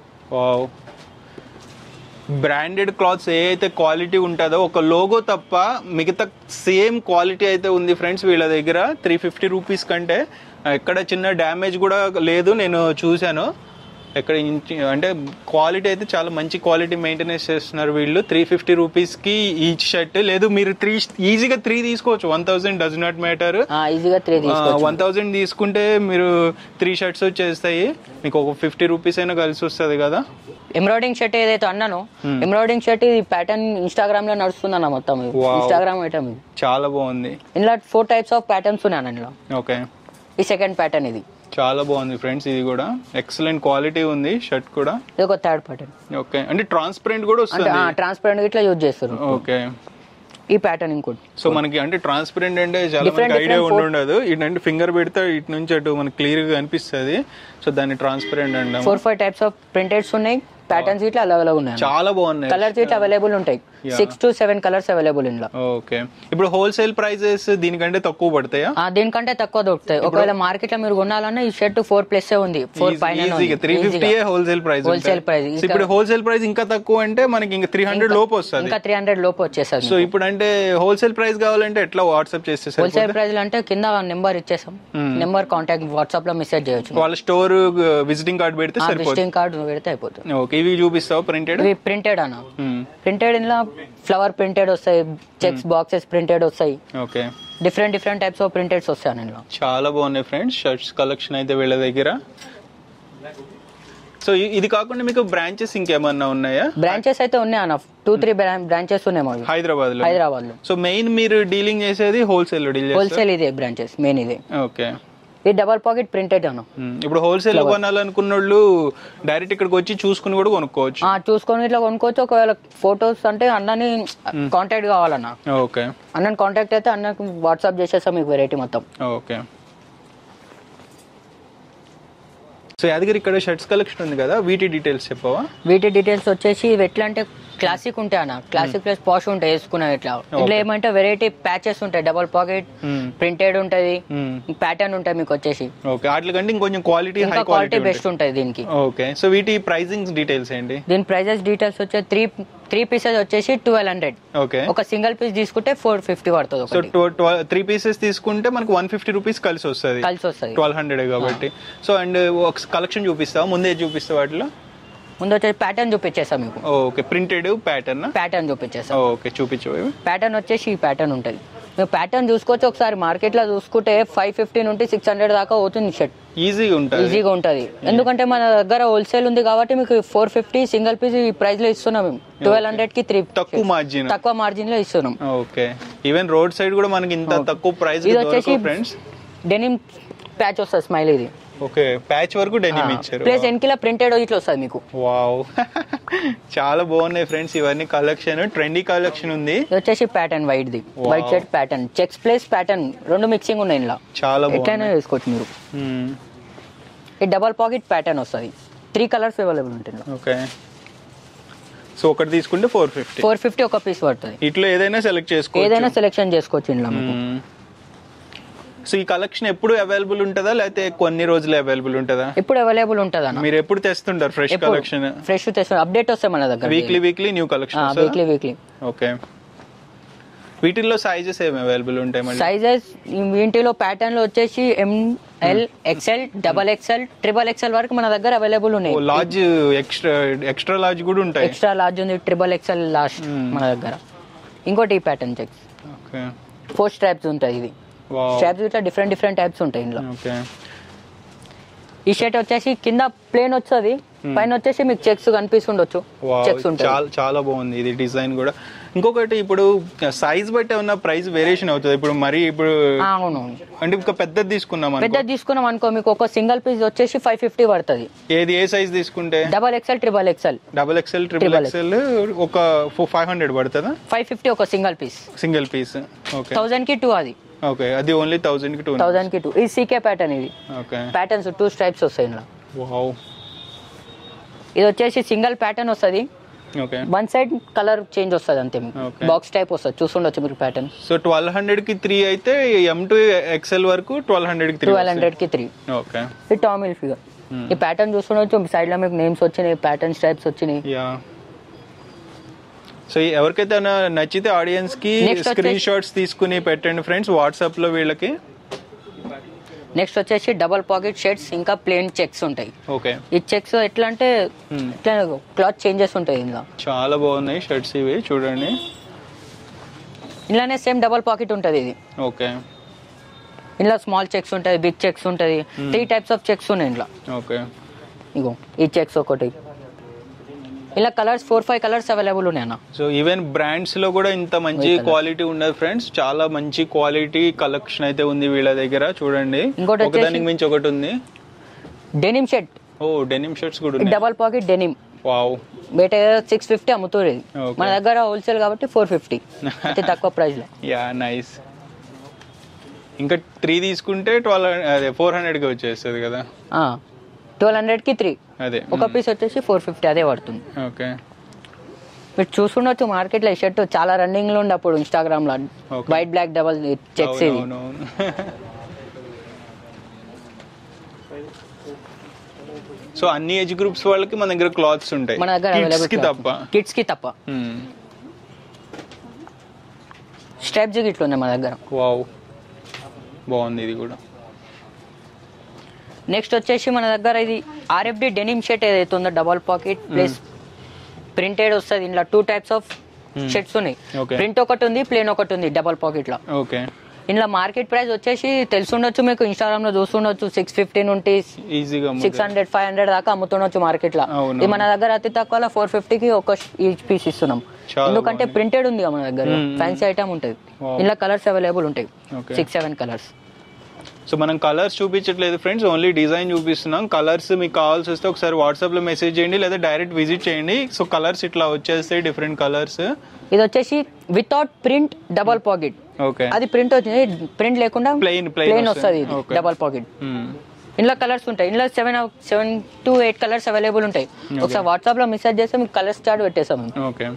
బ్రాండెడ్ క్లాత్స్ ఏ అయితే క్వాలిటీ ఉంటుందో ఒక లోగో తప్ప మిగతా సేమ్ క్వాలిటీ అయితే ఉంది ఫ్రెండ్స్ వీళ్ళ దగ్గర. త్రీ ఫిఫ్టీ రూపీస్ కంటే ఎక్కడ చిన్న డ్యామేజ్ కూడా లేదు, నేను చూశాను. ఎక్కడ అంటే క్వాలిటీ అయితే చాలా మంచి క్వాలిటీ మెయింటెనెన్స్ చేస్తున్నారు వీళ్ళు. త్రీ ఫిఫ్టీ రూపీస్ కి ఈచ్ షర్ట్. లేదు మీరు త్రీ ఈజీగా త్రీ తీసుకోవచ్చు. One thousand does not matter. One thousand తీసుకుంటే మీరు త్రీ షర్ట్స్ వచ్చేస్తాయి. మీకు ఒక ఫిఫ్టీ రూపీస్ అయినా కలిసి వస్తుంది కదా. ఎంబ్రాయిడింగ్ షర్ట్ ఏదైతే అన్నానో, ఎంబ్రాయిడింగ్ షర్ట్ ఇది ప్యాటర్న్ ఇన్స్టాగ్రామ్ లో నడుస్తుంది అన్న. మొత్తం ఇన్స్టాగ్రామ్ ఐటమ్ ఇది. చాలా బాగుంది. ఇందులో ఫోర్ టైప్స్ ఆఫ్ ప్యాటర్న్స్ ఉన్నాయి అందులో. ఓకే, ఈ సెకండ్ ప్యాటర్న్ ఇది చాలా బాగుంది ఫ్రెండ్స్. ఇది కూడా ఎక్సలెంట్ క్వాలిటీ ఉంది షర్ట్ కూడా. ఇది ఒక థర్డ్ ప్యాటర్న్. ఓకే, అంటే ట్రాన్స్పరెంట్ కూడా వస్తుంది. ట్రాన్స్పరెంట్ ఇట్లా యూజ్ చేస్తారు. ఓకే, ఈ ప్యాటర్న్ ఇంకోటి. సో మనకి అంటే ట్రాన్స్పరెంట్ అంటే చాలా మంది ఐడియా ఉండదు. ఇటు ఫింగర్ పెడితే ఇటు నుంచి అటు మనకి క్లియర్ గా కనిపిస్తుంది. సో దాన్ని ట్రాన్స్పరెంట్ అంటాం. Four five types of printeds ఉన్నాయి, ప్యాటర్న్స్ ఇట్లా అలగ్ ఉన్నాయి, చాలా బాగున్నాయి. కలర్స్ ఇట్లా అవైలబుల్ ఉంటాయి. Six to seven colours available ఇందులో. ఓకే, ఇప్పుడు హోల్సేల్ ప్రైజెస్ దీనికంటే తక్కువ పడతాయా? దీనికంటే తక్కువ దొరుకుతాయి. ఒకవేళ మార్కెట్ లో మీరు కొనాలన్నా ఈ షర్ట్ ఫోర్ ప్లస్ ఉంది, ఫోర్ పైన three fifty wholesale price. Wholesale price. ఇప్పుడు హోల్సేల్ ప్రైస్ ఇంకా తక్కువ అంటే మనకి ఇంకా త్రీ హండ్రెడ్ లోపు వస్తుంది. ఇంకా త్రీ హండ్రెడ్ లోపు వచ్చేస్తుంది. సో ఇప్పుడు అంటే హోల్సేల్ ప్రైస్ కావాలంటే ఎట్లా వాట్సాప్ చేస్తే? హోల్సేల్ ప్రైస్ అంటే కింద నెంబర్ ఇచ్చేసాం, నెంబర్ కాంటాక్ట్ వాట్సాప్ లో మెసేజ్ చేయొచ్చు. వాళ్ళ స్టోర్ విజిటింగ్ కార్డ్ పెడితే సరిపోతుంది. విజిటింగ్ కార్డ్ పెడితే అయిపోతుంది. ఓకే, ఇవి చూపిస్తావు ప్రింటెడ్? ఇవి ప్రింటెడ్ అన్న. ప్రింటెడ్ ఇందులో ఫ్లవర్ ప్రింటెడ్ వస్తాయి, చెక్స్ బాక్సెస్ ప్రింటెడ్ వస్తాయి. Okay, different different types of printeds వస్తాయి అందులో. చాలా బాగున్నాయి ఫ్రెండ్స్ షర్ట్స్ కలెక్షన్ అయితే వీళ్ళ దగ్గర. సో ఇది కాకుండా మీకు బ్రాంచెస్ ఇంకేమన్నా ఉన్నాయా? బ్రాంచెస్ అయితే ఉన్నాయి అన్న, టూ త్రీ బ్రాంచెస్ ఉన్నాయి హైదరాబాద్ లో. హైదరాబాద్ లో. సో మెయిన్ మీరు డీలింగ్ చేసేది హోల్సేల్ లో డీల్ చేస్తారు? హోల్సేల్ ఇదే బ్రాంచెస్ మెయిన్ ఇదే. ఓకే, ఇది డబల్ పాకెట్ ప్రింటెడ్ అన్న. ఇప్పుడు హోల్సేల్ కొనాలనుకున్న వాళ్ళు డైరెక్ట్ ఇక్కడికి వచ్చి చూసుకుని కూడా కొనుక్కోవచ్చు. చూసుకొని ఇట్లా కొనుక్కోవచ్చు. ఒకవేళ ఫొటోస్ అంటే అన్నని కాంటాక్ట్ కావాలన్నా, ఓకే, అన్నని కాంటాక్ట్ అయితే అన్నకు వాట్సాప్ చేసేస్తాం మీకు వెరైటీ మొత్తం. ఓకే. సో యాదగిరి ఇక్కడ షర్ట్స్ కలెక్షన్ ఉంది కదా, వీటి డీటెయిల్స్ చెప్పవా? వీటి డీటెయిల్స్ వచ్చేసి ఇవి ఎట్లా అంటే క్లాసిక్ ఉంటాయి అన్న, క్లాసిక్ ప్లస్ పాష్ ఉంటాయి వేసుకునే. ఇట్లా ఇట్లా ఏమంటే వెరైటీ ప్యాచెస్ ఉంటాయి, డబల్ పాకెట్ ప్రింటెడ్ ఉంటది, ప్యాటర్న్ ఉంటాయి మీకు వచ్చేసి. ఓకే, వాటికంటే ఇంకొంచెం క్వాలిటీ హై క్వాలిటీ బెస్ట్ ఉంటుంది దీనికి. ఓకే, సో వీటి ప్రైజింగ్ డీటెయిల్స్ ఏంటి? దీని ప్రైజెస్ డీటెయిల్స్ వచ్చే త్రీ త్రీ పీసెస్ వచ్చేసి ట్వెల్వ్ హండ్రెడ్. ఓకే, ఒక సింగిల్ పీస్ తీసుకుంటే ఫోర్ ఫిఫ్టీ పడుతుంది. సో త్రీ పీసెస్ తీసుకుంటే మనకు వన్ ఫిఫ్టీ రూపీస్ కలిసి వస్తుంది. కలిసి వస్తుంది ట్వెల్వ్ హండ్రెడ్ కాబట్టి. సో అండ్ ఒక కలెక్షన్ చూపిస్తావా? ముందే చూపిస్తావు వాటిలో? ముందు వచ్చేసి ప్యాటర్న్ చూపించేస్తాం మీకు. ఓకే, ప్రింటెడ్ ప్యాటర్న్ ప్యాటర్న్ చూపించేస్తాం. ఓకే, చూపించు. ప్యాటర్న్ వచ్చేసి ఈ ప్యాటర్న్ ఉంటుంది. మీరు ప్యాటర్న్ చూసుకోవచ్చు ఒకసారి. మార్కెట్ లో చూసుకుంటే ఫైవ్ ఫిఫ్టీ నుండి సిక్స్ హండ్రెడ్ దాకా అవుతుంది షర్ట్. ఈజీగా ఉంటుంది, ఈజీగా ఉంటుంది. ఎందుకంటే మన దగ్గర హోల్సేల్ ఉంది కాబట్టి మీకు ఫోర్ ఫిఫ్టీ సింగిల్ పీస్ ఈ ప్రైస్ లో ఇస్తున్నాం మేము. ట్వెల్వ్ హండ్రెడ్ కి త్రీ తక్కువ మార్జిన్ తక్కువ మార్జిన్ లో ఇస్తున్నాం. ఓకే, ఈవెన్ రోడ్ సైడ్ కూడా మనకి ఇంత తక్కువ ప్రైస్. ఇది వచ్చేసి ఫ్రెండ్స్ డెనిమ్ ప్యాచ్ వస్తుంది, స్మైల్. ఇది ఓకే, ప్యాచ్ వరకు డెనిమ్ ఇచ్చారు. ప్లస్ ఎన్కిలా ప్రింటెడ్ ఇట్లా వస్తుంది మీకు. వావ్, చాలా బాగున్నాయి ఫ్రెండ్స్ ఇవన్నీ కలెక్షన్. ట్రెండీ కలెక్షన్ ఉంది. ఇది వచ్చేసి ప్యాటర్న్ వైట్ ది, white shirt pattern, checks plus pattern రెండు మిక్సింగ్ ఉన్నాయి ఇలా. చాలా బాగుంది, ఎట్లయినా వేసుకోవచ్చు మీరు. ఇది డబల్ పాకెట్ ప్యాటర్న్ వస్తుంది. త్రీ కలర్స్ అవైలబుల్ ఉంటుంది. ఓకే, సో ఒకటి తీసుకుంటే ఫోర్ ఫిఫ్టీ ఫోర్ ఫిఫ్టీ ఒక పీస్ పడుతుంది. ఇట్లా ఏదైనా సెలెక్ట్ చేసుకోవచ్చు, ఏదైనా సెలెక్షన్ చేసుకోవచ్చు ఇంట్లో. సో ఈ కలెక్షన్ ఎప్పుడు అవైలబుల్ ఉంటుందా లేకపోతే కొన్ని రోజులు అవైలబుల్ ఉంటుందా? ఎప్పుడు అవైలబుల్ ఉంటుందా? మీరు ఎప్పుడు తెస్తుంటారు ఫ్రెష్ కలెక్షన్? ఫ్రెష్ తెస్తాం, అప్డేట్ వస్తాయి మన దగ్గర. Weekly weekly new collection. Weekly weekly okay, వీటిల్లో సైజెస్ ఏమి అవైలబుల్ ఉంటాయి? సైజెస్ వీటిలో ప్యాటర్న్ లో వచ్చేసి M, L, XL, double XL, triple XL వరకు మన దగ్గర అవైలబుల్ ఉన్నాయి. లార్జ్, ఎక్స్ట్రా ఎక్స్ట్రా లార్జ్ కూడా ఉంటాయి. ఎక్స్ట్రా లార్జ్ ఉంది, ట్రిపుల్ ఎక్స్ఎల్ లాస్ట్ మన దగ్గర. ఇంకోటి ఈ pattern checks. Okay, four straps ఉంటాయి. ఇది స్ట్రాప్స్ ఇట్లా డిఫరెంట్ డిఫరెంట్ టైప్స్ ఉంటాయి ఇందులో. ఓకే, ఈ షర్ట్ వచ్చేసి కింద ప్లేన్ వచ్చేది, పైన వచ్చేసి మీకు చెక్స్ కనిపిస్తుండొచ్చు. చెక్స్ ఉంటాయి. చాలా చాలా బాగుంది ఇది డిజైన్ కూడా. ఇంకొకటి ఇప్పుడు సైజ్ బట్టి ఉన్న ప్రైస్ వేరియేషన్ అవుతుంది. ఇప్పుడు మరి ఇప్పుడు అవును అంటే ఇంకా పెద్దది తీసుకున్నాం పెద్దది తీసుకున్నాం అనుకో, మీకు ఒక సింగిల్ పీస్ వచ్చేసి ఫైవ్ ఫిఫ్టీ పడుతుంది. ఏది ఏ సైజ్ తీసుకుంటే? Double XL, triple XL. Double XL, triple XL ఒక ఫైవ్ హండ్రెడ్ పడుతుందా? ఫైవ్ ఫిఫ్టీ ఒక single piece. Single piece. Okay, thousand కి టూ అది. ఓకే, అది ఓన్లీ థౌసండ్ కి టూ. థౌసండ్ కి టూ. ఇది సీకే ప్యాటర్న్. ఇది ఓకే, ప్యాటర్న్స్ టూ స్ట్రైప్స్ వస్తాయి ఇందులో. వావ్, ఇది వచ్చేసి సింగిల్ ప్యాటర్న్ వస్తుంది. Okay, one side colour change వస్తుంది అంతే. బాక్స్ టైప్ వస్తుంది, చూస్తుండొచ్చు మీరు ప్యాటర్న్. సో ట్వెల్వ్ హండ్రెడ్ కి త్రీ అయితే ఎం టు ఎక్స్ఎల్ వరకు ట్వెల్వ్ హండ్రెడ్ కి త్రీ. ట్వెల్వ్ హండ్రెడ్ కి త్రీ. ఓకే, ఇది టామిల్ ఫిగర్. ఈ ప్యాటర్న్ చూస్తుండొచ్చు, సైడ్ లో మీకు నేమ్స్ వచ్చినాయి, ప్యాటర్న్ స్ట్రైప్స్ వచ్చినాయి. యా, సో ఎవరికైతే నచ్చితే ఆడియన్స్ కి స్క్రీన్ షాట్స్ తీసుకుని పెట్టండి ఫ్రెండ్స్ వాట్సాప్ లో వీళ్ళకి. నెక్స్ట్ వచ్చేసి డబల్ పాకెట్ షర్ట్స్, ఇంకా ప్లేన్ చెక్స్ ఉంటాయి. ఓకే, ఈ చెక్స్ ఎట్లా అంటే ఇట్లా క్లాత్ చేంజెస్ ఉంటాయి ఇందులో. చాలా బాగున్నాయి షర్ట్స్ ఇవి చూడండి. ఇలానే సేమ్ డబల్ పాకెట్ ఉంటుంది ఇది. ఓకే, ఇందులో స్మాల్ చెక్స్ ఉంటాయి, బిగ్ చెక్స్ ఉంటుంది. త్రీ టైప్స్ ఆఫ్ చెక్స్ ఉన్నాయి ఇందులో. ఓకే, ఇగో ఈ చెక్స్ ఒకటి. ఇలా colours four five colours available ఉన్నాయి అన్న. సో ఈవెన్ బ్రాండ్స్ లో కూడా ఇంత మంచి క్వాలిటీ ఉన్నది ఫ్రెండ్స్. చాలా మంచి క్వాలిటీ కలెక్షన్ అయితే ఉంది వీళ్ళ దగ్గర చూడండి. ఇంకోటి దానికి మించి ఒకటి ఉంది, denim shirt. Oh, denim shirts కూడా ఉన్నాయి. Double pocket denim. వావ్, బయట సిక్స్ ఫిఫ్టీ అమ్ముతుంది, మన దగ్గర హోల్సేల్ కాబట్టి ఫోర్ ఫిఫ్టీ అతి తక్కువ ప్రైస్ లో. Yeah, nice. ఇంకా త్రీ తీసుకుంటే ట్వెల్వ్ అదే ఫోర్ హండ్రెడ్ కి వచ్చేస్తుంది కదా. ట్వెల్వ్ హండ్రెడ్ కి త్రీ. అదే ఒక పీస్ వచ్చేసి ఫోర్ ఫిఫ్టీ అదే పడుతుంది. ఓకే, మీరు చూసుకుండొచ్చు మార్కెట్ లో ఈ షర్ట్ చాలా రన్నింగ్ లో ఉండే అప్పుడు ఇన్స్టాగ్రామ్ లో. White black double checks. ఇది సో అన్ని ఏజ్ గ్రూప్స్ వాళ్ళకి మన దగ్గర క్లాత్స్ ఉంటాయి. మన దగ్గర అవైలబుల్ కి తప్ప, కిడ్స్ కి తప్ప. స్ట్రైప్స్ గిట్లు ఉన్నాయి మన దగ్గర. వావ్, బాగుంది ఇది కూడా. నెక్స్ట్ వచ్చేసి మన దగ్గర ఇది ఆర్ఎఫ్డి డెనిమ్ షర్ట్ ఏదైతే ఉందో డబల్ పాకెట్ ప్లస్ ప్రింటెడ్ వస్తుంది. ఇంట్లో టూ టైప్స్ ఆఫ్ షర్ట్స్ ఉన్నాయి. ప్రింట్ ఒకటి ఉంది, ప్లేన్ ఒకటి ఉంది డబల్ పాకెట్ లో. ఓకే, ఇంట్లో మార్కెట్ ప్రైస్ వచ్చేసి తెలుసుండొచ్చు మీకు, ఇన్స్టాగ్రామ్ లో చూస్తుండొచ్చు. సిక్స్ ఫిఫ్టీ నుండి సిక్స్ హండ్రెడ్ ఫైవ్ హండ్రెడ్ దాకా అమ్ముతుండొచ్చు మార్కెట్ లో. ఇది మన దగ్గర అతి తక్కువ ఫోర్ ఫిఫ్టీకి ఒక ఈచ్ పీస్ ఇస్తున్నాం. ఎందుకంటే ప్రింటెడ్ ఉంది మన దగ్గర, ఫ్యాన్సీ ఐటమ్ ఉంటుంది. ఇంట్లో కలర్స్ అవైలబుల్ ఉంటాయి, సిక్స్ సెవెన్ కలర్స్. సో మనం కలర్స్ చూపించట్లేదు ఫ్రెండ్స్, ఓన్లీ డిజైన్ చూపిస్తున్నాం. కలర్స్ మీకు కావాల్సి వస్తే ఒకసారి వాట్సాప్ లో మెసేజ్ చేయండి లేదా డైరెక్ట్ విజిట్ చేయండి. సో కలర్స్ ఇట్లా వచ్చేస్తాయి, డిఫరెంట్ కలర్స్. ఇది వచ్చేసి without print double pocket. Okay, అది ప్రింట్ వచ్చింది, ప్రింట్ లేకుండా ప్లెయిన్ ప్లెయిన్ వస్తుంది డబల్ పాకెట్. ఇందులో కలర్స్ ఉంటాయి, ఇందులో seven seven to eight colours available ఉంటాయి. ఒకసారి వాట్సాప్ లో మెసేజ్ చేస్తే మీకు కలర్స్ చార్ట్ పెట్టేస్తాం. ఓకే,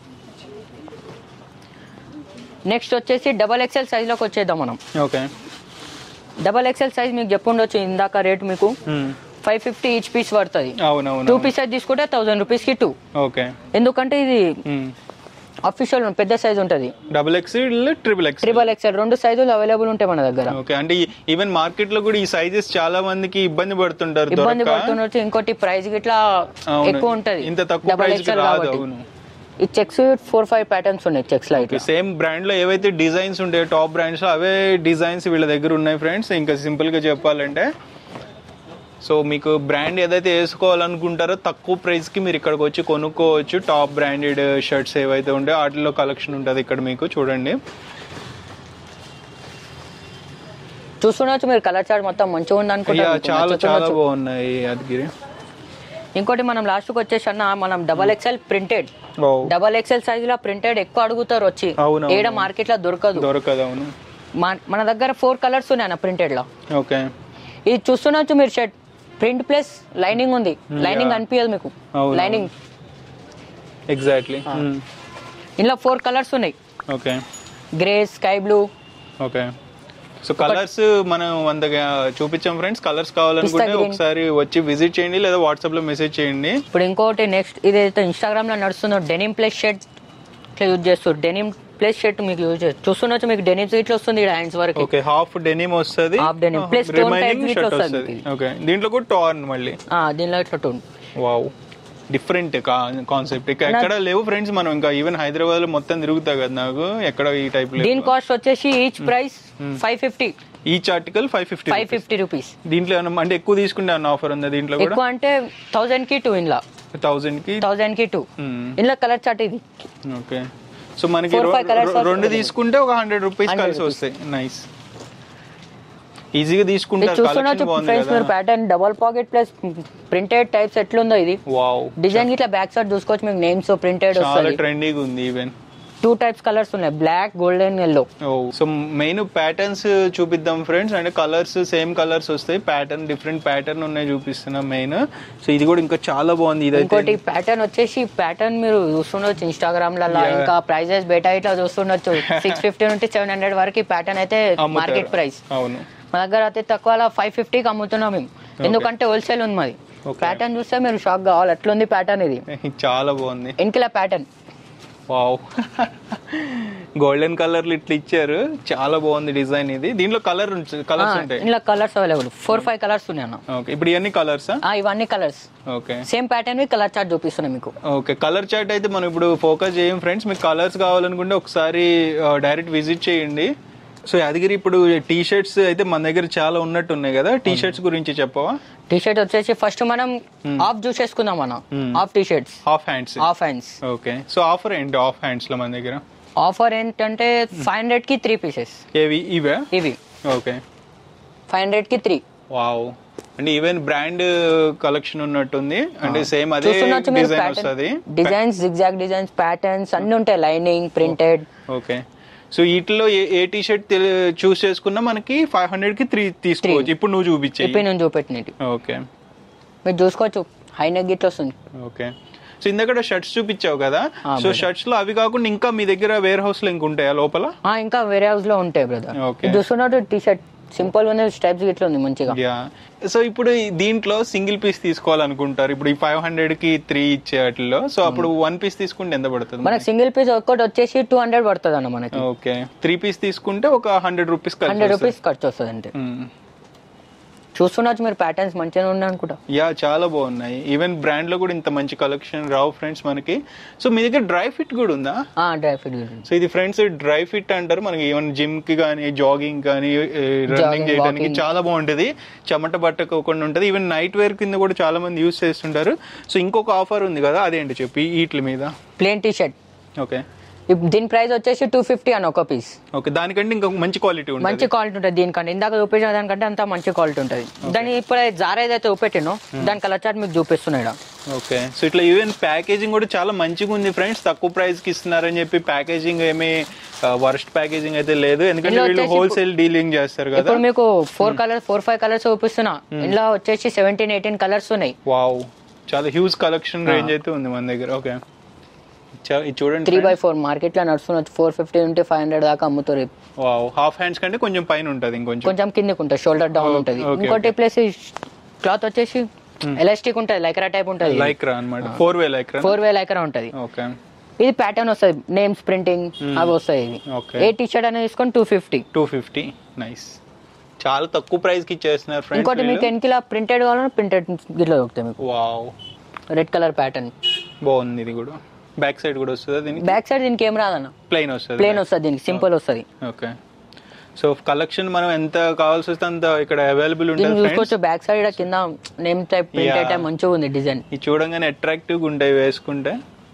నెక్స్ట్ వచ్చేసి డబల్ ఎక్స్ఎల్ సైజ్ లోకి వచ్చేద్దాం మనం. ఓకే, డబల్ ఎక్స్ఎల్ సైజ్ మీకు చెప్పుండొచ్చు ఇందాక రేట్ మీకు ఫైవ్ ఫిఫ్టీ ఈచ్ పీస్ పడుతుంది. టూ పీసెస్ తీసుకుంటే థౌసండ్ రూపీస్ కి టూ. ఓకే, ఎందుకంటే ఇది అఫీషియల్ పెద్ద సైజ్ ఉంటది. Double XL triple X triple XL రెండు సైజులు అవైలబుల్ ఉంటాయి మన దగ్గర. ఓకే, అంటే ఈవెన్ మార్కెట్ లో కూడా ఈ సైజెస్ చాలా మందికి ఇబ్బంది పడుతుంటారు, ఇబ్బంది పడుతుండొచ్చు. ఇంకోటి ప్రైస్ గిట్లా ఎక్కువ ఉంటది, ఇంత తక్కువ ప్రైస్ కి రాదు. అవును, ఈ చెక్స్ ఫోర్ ఫైవ్ ప్యాటర్న్స్ ఉన్నాయి చెక్స్ లో. సేమ్ బ్రాండ్ లో ఏవైతే డిజైన్స్ ఉంటాయో టాప్ బ్రాండ్స్ లో అవే డిజైన్స్ వీళ్ళ దగ్గర ఉన్నాయి ఫ్రెండ్స్. ఇంకా సింపుల్ గా చెప్పాలంటే, సో మీకు బ్రాండ్ ఏదైతే వేసుకోవాలనుకుంటారో తక్కువ ప్రైస్ కి మీరు ఇక్కడికి వచ్చి కొనుక్కోవచ్చు. టాప్ బ్రాండెడ్ షర్ట్స్ ఏవైతే ఉంటాయో వాటిలో కలెక్షన్ ఉంటుంది ఇక్కడ మీకు. చూడండి, చూసుకోవచ్చు మీరు. కలర్ చార్ట్ మొత్తం మంచిగా ఉంది అనుకుంటా, చాలా చాలా బాగున్నాయి యాదగిరి. ఇంకోటి మనం లాస్ట్ కి వచ్చేసి అన్న మనం double XL printed, double XL size లో ప్రింటెడ్ ఎక్కువ అడుగుతారు వచ్చి, ఏడ మార్కెట్ లో దొరకదు దొరకదు అవును, మన దగ్గర ఫోర్ కలర్స్ ఉన్నాయి అన్న ప్రింటెడ్ లో. ఓకే, ఇది చూస్తున్నచ్చు మీరు, షర్ట్ ప్రింట్ ప్లస్ లైనింగ్ ఉంది. లైనింగ్ అనిపించదు మీకు, లైనింగ్ ఎగ్జాక్ట్లీ. ఇందులో ఫోర్ కలర్స్ ఉన్నాయి. Okay, grey, sky blue. Okay, so colours మనం అంతగా చూపించాం ఫ్రెండ్స్. కలర్స్ కావాలనుకుంటే ఒకసారి వచ్చి విజిట్ చేయండి లేదా వాట్సాప్ లో మెసేజ్ చేయండి. ఇప్పుడు ఇంకోటి నెక్స్ట్ ఇదైతే ఇన్స్టాగ్రామ్ లో నడుస్తుందో డెనిమ్ ప్లస్ షర్ట్ యూజ్ చేస్తారు. డెనిమ్ ప్లస్ షర్ట్ మీకు యూజ్ చేస్తారు. చూస్తున్నచ్చు మీకు డెనిమ్ ఇట్లా వస్తుంది హ్యాండ్స్ వరకు. ఓకే, హాఫ్ డెనిమ్ వస్తుంది, half denim plus tone type ఇట్లా వస్తుంది. ఓకే, దీంట్లో కూడా టోన్ మళ్ళీ దీనిలో ఇట్లా టోన్. Wow, different concept. ఇక్కడ ఎక్కడ లేవు ఫ్రెండ్స్. మనం ఇంకా ఈవెన్ హైదరాబాద్ లో మొత్తం తిరుగుతా కదా, నాకు ఎక్కడ ఈ టైప్. దీని కాస్ట్ వచ్చేసి each price five fifty. Each article five fifty five fifty rupees. దీంట్లో అంటే ఎక్కువ తీసుకుంటే అన్న ఆఫర్ ఉందా దీంట్లో? ఎక్కువ అంటే థౌసండ్ కి టూ, ఇంట్లో థౌసండ్ కి థౌసండ్ కి టూ. ఇంట్లో కలర్ చార్ట్ ఇది. ఓకే, సో మనకి రెండు తీసుకుంటే ఒక హండ్రెడ్ రూపీస్ కలిసి వస్తాయి. నైస్, ఈజీగా తీసుకుంటారు. Pattern double pocket plus printed types ఎట్లుందో ఇది. వావ్, డిజైన్ ఇట్లా బ్యాక్ సైడ్ చూసుకోవచ్చు మీకు, నేమ్స్ ప్రింటెడ్ చాలా ట్రెండీగా ఉంది. ఈవెన్ టూ టైప్స్ కలర్స్ ఉన్నాయి, black, golden, yellow. So main patterns చూపిద్దాం ఫ్రెండ్స్. అంటే కలర్స్ సేమ్ కలర్స్ వస్తాయి, ప్యాటర్న్ డిఫరెంట్ ప్యాటర్న్ ఉన్నాయి చూపిస్తున్నాం మెయిన్. సో ఇది కూడా ఇంకా చాలా బాగుంది. ఇది ఇంకోటి ప్యాటర్న్ వచ్చేసి ప్యాటర్న్ మీరు చూస్తుండొచ్చు ఇన్స్టాగ్రామ్ లలో, ఇంకా ప్రైజెస్ బెటా ఇట్లా చూస్తుండొచ్చు. సిక్స్ ఫిఫ్టీ నుండి సెవెన్ హండ్రెడ్ వరకు ప్యాటర్న్ అయితే మార్కెట్ ప్రైస్. అవును, మన దగ్గర అతి తక్కువ ఫైవ్ ఫిఫ్టీకి అమ్ముతున్నాం మేము, ఎందుకంటే హోల్సేల్ ఉంది మాది. ప్యాటర్న్ చూస్తే మీరు షాక్ కావాలి, అట్లుంది ప్యాటర్న్. ఇది చాలా బాగుంది. వెనకల ప్యాటర్న్ వావ్, గోల్డెన్ కలర్ ఇట్లా ఇచ్చారు, చాలా బాగుంది డిజైన్. ఇది దీంట్లో కలర్ కలర్స్ ఉంటాయి. ఇందులో colours available four five colours ఉన్నాయి అన్న. ఓకే, ఇప్పుడు ఇవన్నీ కలర్స్? ఇవన్నీ colours. Okay, same pattern colour chart చూపిస్తున్నాయి మీకు. ఓకే, కలర్ చార్ట్ అయితే మనం ఇప్పుడు ఫోకస్ చేయం ఫ్రెండ్స్. మీకు కలర్స్ కావాలనుకుంటే ఒకసారి డైరెక్ట్ విజిట్ చేయండి. సో యాదగిరి, ఇప్పుడు టీ షర్ట్స్ అయితే మన దగ్గర చాలా ఉన్నట్టు ఉన్నాయి కదా, టీ షర్ట్స్ గురించి చెప్పవా? టీ షర్ట్ వచ్చేసి ఫస్ట్ మనం హాఫ్ చూసేసుకుందాం మనం. Half T shirts, half hands. Half hands. Okay, so offer ఏంటి హాఫ్ హ్యాండ్స్ లో మన దగ్గర? ఆఫర్ ఏంటంటే ఫైవ్ హండ్రెడ్ కి త్రీ పీసెస్. ఏవి ఇవే? ఇవి. ఓకే, ఫైవ్ హండ్రెడ్ కి త్రీ. వావ్, అంటే ఈవెన్ బ్రాండ్ కలెక్షన్ ఉన్నట్టుంది. అంటే సేమ్ అదే డిజైన్ వస్తుంది. డిజైన్స్, జిగ్జాగ్ డిజైన్స్, ప్యాటర్న్స్ అన్ని ఉంటాయి, లైనింగ్, ప్రింటెడ్. ఓకే, సో వీటిలో ఏ టీ షర్ట్ చూస్ చేసుకున్నా మనకి ఫైవ్ హండ్రెడ్ కి త్రీ తీసుకోవచ్చు. ఇప్పుడు నువ్వు చూపించే, ఇప్పుడు నేను చూపెట్టినట్టు. ఓకే, మీరు చూసుకోవచ్చు, హై నెక్ గిట్ల వస్తుంది. ఓకే, సో ఇందాక షర్ట్స్ చూపించావు కదా, సో షర్ట్స్ లో అవి కాకుండా ఇంకా మీ దగ్గర వేర్ హౌస్ లో ఇంకా ఉంటాయా లోపల? ఇంకా వేర్ హౌస్ లో ఉంటాయి బ్రదర్. చూస్తున్నట్టు టీ షర్ట్ సింపుల్ గా స్టెప్స్ గిట్ల ఉంది మంచిగా. సో ఇప్పుడు దీంట్లో సింగిల్ పీస్ తీసుకోవాలనుకుంటారు, ఇప్పుడు ఈ ఫైవ్ హండ్రెడ్ కి త్రీ ఇచ్చే వాటిలో, సో అప్పుడు వన్ పీస్ తీసుకుంటే ఎంత పడుతుంది మనకి? సింగిల్ పీస్ ఒక్కటి వచ్చేసి టూ హండ్రెడ్ పడుతుంది అన్న మనకి. ఓకే, త్రీ పీస్ తీసుకుంటే ఒక హండ్రెడ్ రూపీస్ హండ్రెడ్ రూపీస్ ఖర్చు వస్తుంది అంటే. చూస్తున్నచ్చు మీరు, ప్యాటర్న్స్ మంచిగా ఉన్నాయి అనుకుంటా. యా, చాలా బాగున్నాయి. ఈవెన్ బ్రాండ్ లో కూడా ఇంత మంచి కలెక్షన్ రావు ఫ్రెండ్స్ మనకి. సో మీ దగ్గర డ్రై ఫిట్ కూడా ఉందా? Dry fit. సో ఇది ఫ్రెండ్స్ డ్రై ఫిట్ అంటారు. మనకి ఈవెన్ జిమ్ కి కానీ, జాగింగ్ కానీ, రన్నింగ్ చేయడానికి చాలా బాగుంటది, చెమట పట్టకోకుండా ఉంటది. ఈవెన్ నైట్ వేర్ కింద కూడా చాలా మంది యూజ్ చేస్తుంటారు. సో ఇంకొక ఆఫర్ ఉంది కదా, అదేంటి చెప్పి వీటి మీద? Plain T shirt. ఓకే, దీని ప్రైస్ వచ్చేసి టూ ఫిఫ్టీ అని ఒక పీస్. ఓకే, దానికంటే ఇంకా మంచి క్వాలిటీ ఉంటుంది. మంచి క్వాలిటీ ఉంటుంది దీనికంటే, ఇందాక చూపించిన దానికంటే అంత మంచి క్వాలిటీ ఉంటుంది. దాని ఇప్పుడు జార్ ఏదైతే చూపెట్టినో దాని కలర్ చార్ట్ మీకు చూపిస్తున్నాయి. ఓకే, సో ఇట్లా ఈవెన్ ప్యాకేజింగ్ కూడా చాలా మంచిగా ఉంది ఫ్రెండ్స్. తక్కువ ప్రైస్ కి ఇస్తున్నారని చెప్పి ప్యాకేజింగ్ ఏమి వర్స్ట్ ప్యాకేజింగ్ అయితే లేదు, ఎందుకంటే వీళ్ళు హోల్సేల్ డీలింగ్ చేస్తారు కదా. ఇప్పుడు మీకు four colour four five colours చూపిస్తున్నా, ఇందులో వచ్చేసి సెవెంటీన్ ఎయిటీన్ కలర్స్ ఉన్నాయి. వావ్, చాలా హ్యూజ్ కలెక్షన్ రేంజ్ అయితే ఉంది మన దగ్గర. ఓకే, చూడండి త్రీ బై ఫోర్ మార్కెట్ లో నడుస్తున్న ఫోర్ ఫిఫ్టీ నుండి ఫైవ్ హండ్రెడ్ దాకా అమ్ముతారు. వావ్, హాఫ్ హ్యాండ్స్ కంటే కొంచెం పైన ఉంటుంది, ఇంకొంచెం కొంచెం కిందకి ఉంటుంది, షోల్డర్ డౌన్ ఉంటుంది. ఇంకోటి ప్లస్ క్లాత్ వచ్చేసి ఎలాస్టిక్ ఉంటుంది, లైక్రా టైప్ ఉంటుంది. లైక్రా అన్నమాట, four way Lycra four way Lycra ఉంటుంది. ఓకే, ఇది ప్యాటర్న్ వస్తుంది, నేమ్స్ ప్రింటింగ్ అవి వస్తాయి. ఇది ఏ టీ షర్ట్ అనేది తీసుకొని two fifty two fifty nice, చాలా తక్కువ ప్రైస్ కి ఇచ్చేస్తున్నారు ఫ్రెండ్స్. ఇంకోటి మీకు ఎన్కిలా ప్రింటెడ్ కావాలన్నా ప్రింటెడ్ గిట్లా దొరుకుతాయి మీకు. వావ్, రెడ్ కలర్ ప్యాటర్న్ బాగుంది. ఇది కూడా బ్యాక్ సైడ్ కూడా వస్తుంది దీనికి. బ్యాక్ సైడ్ దీనికి ఏం రాదన్న, ప్లెయిన్ వస్తుంది. ప్లెయిన్ వస్తుంది దీనికి, సింపుల్ వస్తుంది. ఓకే, సో కలెక్షన్ మనం ఎంత కావాల్సి వస్తే అంత ఇక్కడ అవైలబుల్ ఉంటుంది. చూసుకోవచ్చు బ్యాక్ సైడ్ కింద నేమ్ టైప్ ప్రింటెడ్ టైప్ మంచిగా ఉంది డిజైన్. ఇది చూడంగానే అట్రాక్టివ్ గా ఉంటాయి వేసుకుంటే.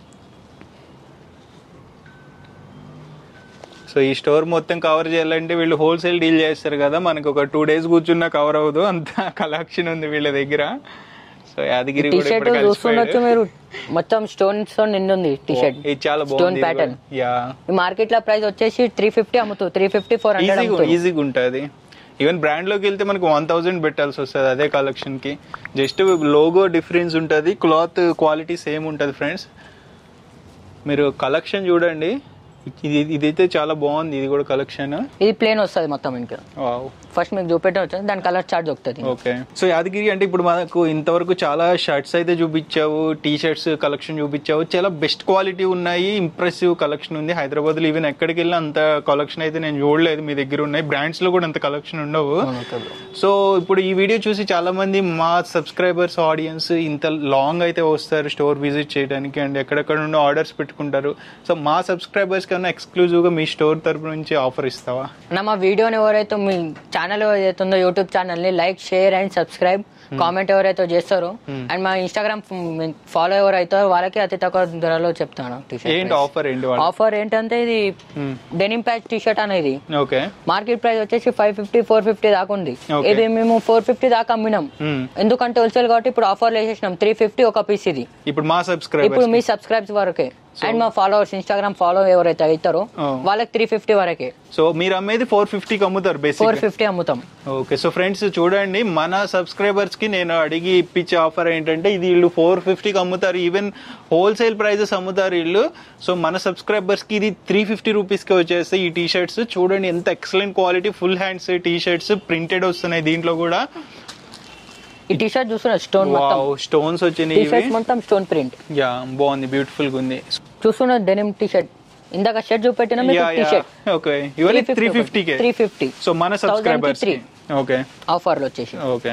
సో ఈ స్టోర్ మొత్తం కవర్ చేయాలంటే వీళ్ళు హోల్సేల్ డీల్ చేస్తారు కదా, మనకు ఒక టూ డేస్ కూర్చున్నా కవర్ అవ్వదు, అంత కలెక్షన్ ఉంది వీళ్ళ దగ్గర. సో యాదగిరి టీషర్ట్ చూస్తుండొచ్చు మీరు, మొత్తం స్టోన్స్ తో నిండుంది టీషర్ట్. ఇది చాలా స్టోన్ ప్యాటర్న్. ఈ మార్కెట్ లో ప్రైస్ వచ్చేసి త్రీ ఫిఫ్టీ అమ్ముతూ, త్రీ ఫిఫ్టీ ఫోర్ హండ్రెడ్ ఈజీగా ఉంటుంది. ఈవెన్ బ్రాండ్ లోకి వెళ్తే మనకు వన్ థౌసండ్ పెట్టాల్సి వస్తుంది అదే కలెక్షన్ కి. జస్ట్ లోగో డిఫరెన్స్ ఉంటుంది, క్లాత్ క్వాలిటీ సేమ్ ఉంటుంది ఫ్రెండ్స్. మీరు కలెక్షన్ చూడండి, ఇది ఇదైతే చాలా బాగుంది. ఇది కూడా కలెక్షన్, ఇది ప్లేన్ వస్తుంది మొత్తం. ఇంకా ఫస్ట్ మీకు చూపెట్టే వచ్చేది దాని కలర్ చార్ట్ దొరుకుతుంది. ఓకే, సో యాదగిరి అంటే ఇప్పుడు మనకు ఇంతవరకు చాలా షర్ట్స్ అయితే చూపించావు, టీ షర్ట్స్ కలెక్షన్ చూపించావు, చాలా బెస్ట్ క్వాలిటీ ఉన్నాయి, ఇంప్రెసివ్ కలెక్షన్ ఉంది. హైదరాబాద్ లో ఈవెన్ ఎక్కడికి వెళ్ళినా అంత కలెక్షన్ అయితే నేను చూడలేదు, మీ దగ్గర ఉన్నాయి. బ్రాండ్స్ లో కూడా అంత కలెక్షన్ ఉండవు. సో ఇప్పుడు ఈ వీడియో చూసి చాలా మంది మా సబ్స్క్రైబర్స్ ఆడియన్స్ ఇంత లాంగ్ అయితే వస్తారు స్టోర్ విజిట్ చేయడానికి, అండ్ ఎక్కడెక్కడ నుండి ఆర్డర్స్ పెట్టుకుంటారు. సో మా సబ్స్క్రైబర్స్ కన్నా ఎక్స్క్లూజివ్ గా మీ స్టోర్ తరపు నుంచి ఆఫర్ ఇస్తావా? మా వీడియోని ఎవరైతే మీ ఛానల్ ఏదైతే ఉందో యూట్యూబ్ ఛానల్ ని like share and subscribe comment ఎవరైతే చేస్తారో, అండ్ మా ఇన్స్టాగ్రామ్ ఫాలో ఎవరైతే వాళ్ళకి అతి తక్కువ ధరలో చెప్తాను. ఆఫర్ ఆఫర్ ఏంటంటే ఇది డెనిమ్ ప్యాచ్ టీ షర్ట్ అనేది ఓకే మార్కెట్ ప్రైస్ వచ్చేసి ఫైవ్ ఫిఫ్టీ ఫోర్ ఫిఫ్టీ దాకా ఉంది. ఇది మేము ఫోర్ ఫిఫ్టీ దాకా అమ్మినాం, ఎందుకంటే హోల్సేల్ కాబట్టి ఇప్పుడు ఆఫర్ వేసేసినాం. త్రీ ఫిఫ్టీ ఒక పీస్ ఇది. ఇప్పుడు మా సబ్స్క్రైబ్ ఇప్పుడు మీ సబ్స్క్రైబ్స్ వరకే, అండ్ మా ఫాలోవర్స్ ఇన్స్టాగ్రామ్ ఫాలో ఎవరైతే అవుతారో వాళ్ళకి త్రీ ఫిఫ్టీ వరకే. సో మీరు అమ్మేది ఫోర్ ఫిఫ్టీకి అమ్ముతారు, ఫోర్ ఫిఫ్టీ అమ్ముతాం. ఓకే, సో ఫ్రెండ్స్ చూడండి, మన సబ్స్క్రైబర్స్ కి నేను అడిగి ఇప్పించే ఆఫర్ ఏంటంటే ఇది వీళ్ళు ఫోర్ ఫిఫ్టీకి అమ్ముతారు, ఈవెన్ హోల్సేల్ ప్రైజెస్ అమ్ముతారు వీళ్ళు. సో మన సబ్స్క్రైబర్స్ కి ఇది త్రీ ఫిఫ్టీ రూపీస్ కి వచ్చేస్తాయి ఈ టీ షర్ట్స్. చూడండి ఎంత excellent quality, full hands T shirts printed వస్తున్నాయి దీంట్లో కూడా. ఈ టీ షర్ట్ చూస్తున్నా స్టోన్ స్టోన్స్ వచ్చినాయి, మొత్తం స్టోన్ ప్రింట్. యా బాగుంది, బ్యూటిఫుల్ గా ఉంది. చూస్తున్నా డెనిమ్ టీ షర్ట్, ఇందాక షర్ట్ చూపెట్టిన టీ షర్ట్. ఓకే, ఇవన్నీ త్రీ ఫిఫ్టీ కే త్రీ ఫిఫ్టీ సో మన సబ్స్క్రైబర్స్ కి ఓకే ఆఫర్ లో వచ్చేసి. ఓకే,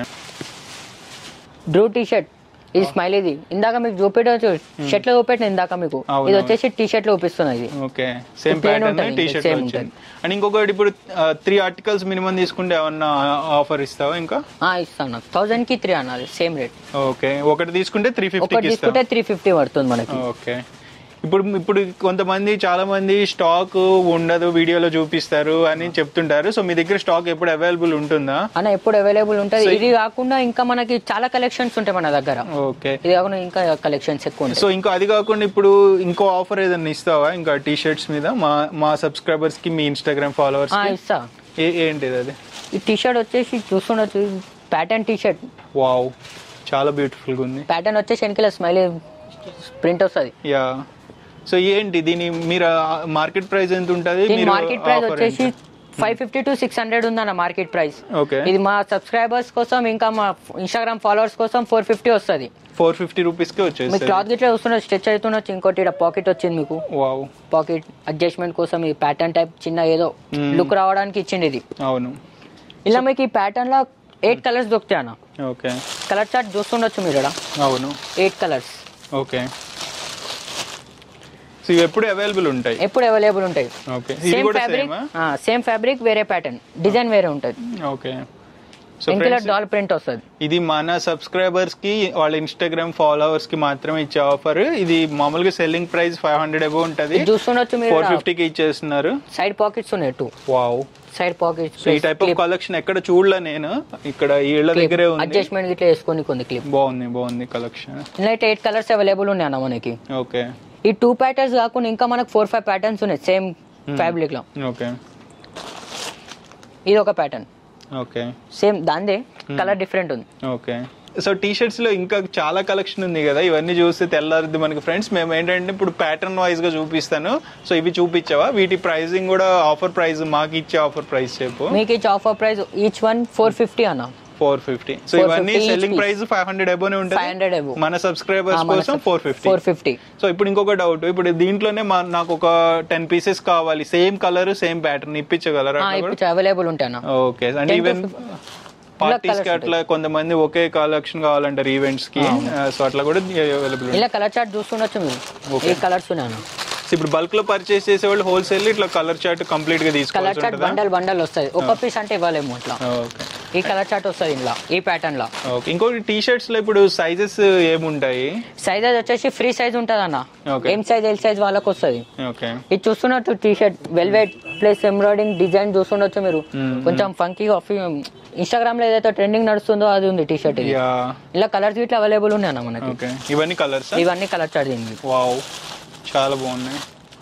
డ్రూ టీ షర్ట్, ఇది స్మైల్. ఇది ఇందాక మీకు చూపెట్టవచ్చు, షర్ట్ లో చూపెట్టిన ఇందాక మీకు, ఇది వచ్చేసి టీ షర్ట్ లో చూపిస్తున్నది. Okay, same pattern T shirt వచ్చింది. అండ్ ఇంకొకటి ఇప్పుడు త్రీ ఆర్టికల్స్ మినిమం తీసుకుంటే ఏమన్నా ఆఫర్ ఇస్తావా? ఇంకా ఇస్తాను, థౌసండ్ కి త్రీ అన్నది సేమ్ రేట్. ఓకే, ఒకటి తీసుకుంటే త్రీ ఫిఫ్టీ తీసుకుంటే త్రీ ఫిఫ్టీ పడుతుంది మనకి. ఓకే, ఇప్పుడు ఇప్పుడు కొంతమంది చాలా మంది స్టాక్ ఉండదు వీడియోలో చూపిస్తారు అని చెప్తుంటారు. సో మీ దగ్గర స్టాక్ ఎప్పుడు అవైలబుల్ ఉంటుందా? అన్న ఎప్పుడు అవైలబుల్ ఉంటుంది. ఇది కాకుండా ఇంకా మనకి చాలా కలెక్షన్స్ ఉంటాయి మన దగ్గర. ఓకే, ఇది కాకుండా ఇంకా కలెక్షన్స్ ఎక్కువ ఉంటాయి. సో ఇంకా అది కాకుండా ఇప్పుడు ఇంకో ఆఫర్ ఏదైనా ఇస్తావా ఇంకా టీ షర్ట్స్ మీద మా మా సబ్స్క్రైబర్స్ కి, మీ ఇన్స్టాగ్రామ్ ఫాలోవర్స్? ఇస్తా. ఏంటిది అది? ఈ టీ షర్ట్ వచ్చేసి చూస్తుండొచ్చు, ప్యాటర్న్ టీ షర్ట్. వావ్, చాలా బ్యూటిఫుల్ గా ఉంది. ప్యాటర్న్ వచ్చేసి వెనకాల స్మైల్ ప్రింట్ వస్తుంది. యా, సో ఏంటి దీని మీరు మార్కెట్ ప్రైస్ ఎంత ఉంటుంది? మార్కెట్ ప్రైస్ వచ్చేసి five fifty to six hundred ఉందన్న మార్కెట్ ప్రైస్. ఓకే, ఇది మా సబ్స్క్రైబర్స్ కోసం ఇంకా మా ఇన్స్టాగ్రామ్ ఫాలోవర్స్ కోసం ఫోర్ ఫిఫ్టీ వస్తుంది. ఫోర్ ఫిఫ్టీ రూపీస్ కి వచ్చేసి మీకు క్లాత్ గిట్లా చూస్తున్నారు, స్ట్రెచ్ అవుతున్నచ్చు. ఇంకోటి ఇక్కడ పాకెట్ వచ్చింది మీకు. వావ్, పాకెట్ అడ్జస్ట్మెంట్ కోసం ఈ ప్యాటర్న్ టైప్ చిన్న ఏదో లుక్ రావడానికి ఇచ్చింది ఇది. అవును, ఇలా మీకు ఈ ప్యాటర్న్ లో ఎయిట్ కలర్స్ దొరుకుతాయి అన్న. ఓకే, కలర్ చార్ట్ చూస్తుండొచ్చు మీరు. అవును, ఎయిట్ కలర్స్. ఓకే, సో ఇవి ఎప్పుడు అవైలబుల్ ఉంటాయి? ఎప్పుడు అవైలబుల్ ఉంటాయి. Okay, same fabric, same fabric వేరే ప్యాటర్న్, డిజైన్ వేరే ఉంటుంది. ఓకే, వెనకాల డాల్ ప్రింట్ వస్తుంది. ఇది మన సబ్స్క్రైబర్స్ కి వాళ్ళ ఇన్స్టాగ్రామ్ ఫాలోవర్స్ కి మాత్రమే ఇచ్చే ఆఫర్. ఇది మామూలుగా selling price five hundred above ఉంటది, చూస్తుండొచ్చు మీరు. ఫోర్ ఫిఫ్టీ కి ఇచ్చేస్తున్నారు. సైడ్ పాకెట్స్ ఉన్నాయి టూ. Wow, side pockets. ఈ టైప్ ఆఫ్ కలెక్షన్ ఎక్కడ చూడలే నేను, ఇక్కడ ఇళ్ళ దగ్గరే ఉంది. అడ్జస్ట్మెంట్ ఇట్లా వేసుకొని కొన్ని క్లిప్. బాగుంది బాగుంది కలెక్షన్. ఇలా ఎయిట్ కలర్స్ అవైలబుల్ ఉన్నాయి అన్న మనకి. ఓకే, ఈ టూ ప్యాటర్న్స్ కాకుండా ఇంకా మనకు ఫోర్ ఫైవ్ ప్యాటర్న్స్ ఉన్నాయి సేమ్ ఫ్యాబ్రిక్ లో. ఓకే, ఇది ఒక ప్యాటర్న్. ఓకే, సేమ్ దాందే కలర్ డిఫరెంట్ ఉంది. ఓకే. సో టీ షర్ట్స్ లో ఇంకా చాలా కలెక్షన్ ఉంది కదా, ఇవన్నీ చూస్తే తెల్లారుద్ది మనకి ఫ్రెండ్స్. మేము ఏంటంటే ఇప్పుడు ప్యాటర్న్ వైజ్ గా చూపిస్తాను. సో ఇవి చూపించావా, వీటి ప్రైసింగ్ కూడా ఆఫర్ ప్రైస్, మాకు ఇచ్చే ఆఫర్ ప్రైస్ చెప్పు. మీకు ఇచ్చే offer price each one four fifty అన్న. Four fifty. సో ఇవన్నీ సెల్లింగ్ ప్రైస్ ఫైవ్ హండ్రెడ్ అబోనే ఉంటుంది. ఫైవ్ హండ్రెడ్ అబో మన సబ్స్క్రైబర్స్ కోసం four fifty. Four fifty. So ఇప్పుడు ఇంకొక డౌట్, ఇప్పుడు దీంట్లోనే నాకు ఒక టెన్ పీసెస్ కావాలి, సేమ్ కలర్ సేమ్ ప్యాటర్న్ ఇప్పించగలరా? అవైలబుల్ ఉంటాయి. ఓకే, అండ్ ఈవెన్ పార్టీస్ కి అట్లా కొంతమంది ఒకే కలెక్షన్ కావాలంటారు ఈవెంట్స్ కి, సో అట్లా కూడా అవైలబుల్. ఇలా కలర్ చార్ట్ చూస్తుండొచ్చు మీరు, ఏ కలర్స్ ఉన్నాను. ఇప్పుడు బల్క్ లో పర్చేస్ చేసే వాళ్ళు హోల్సేల్ ఇట్లా కలర్ చార్ట్ కంప్లీట్ గా తీసుకోవాలి. కలర్ చార్ట్ బండల్ బండల్ వస్తుంది, ఒక పీస్ అంటే ఇవ్వలేము ఇట్లా. ఈ కలర్ చార్ట్ వస్తుంది ఇలా, ఈ ప్యాటర్న్ లో. ఇంకోటి టీ షర్ట్స్ లో ఇప్పుడు సైజెస్ ఏముంటాయి? సైజెస్ వచ్చేసి ఫ్రీ సైజ్ ఉంటది అన్న, ఏం సైజ్ ఎల్ సైజ్ వాళ్ళకి వస్తుంది. ఇది చూస్తున్నట్టు T shirt velvet plus embroidering design చూస్తుండొచ్చు మీరు, కొంచెం ఫంకీ. ఇన్స్టాగ్రామ్ లో ఏదైతే ట్రెండింగ్ నడుస్తుందో అది ఉంది టీ షర్ట్. ఇలా కలర్స్ ఇట్లా అవైలబుల్ ఉన్నాయి అన్న మనకి. ఇవన్నీ కలర్స్, ఇవన్నీ కలర్ చార్ట్ దీనికి. వావ్, చాలా బాగున్నాయి.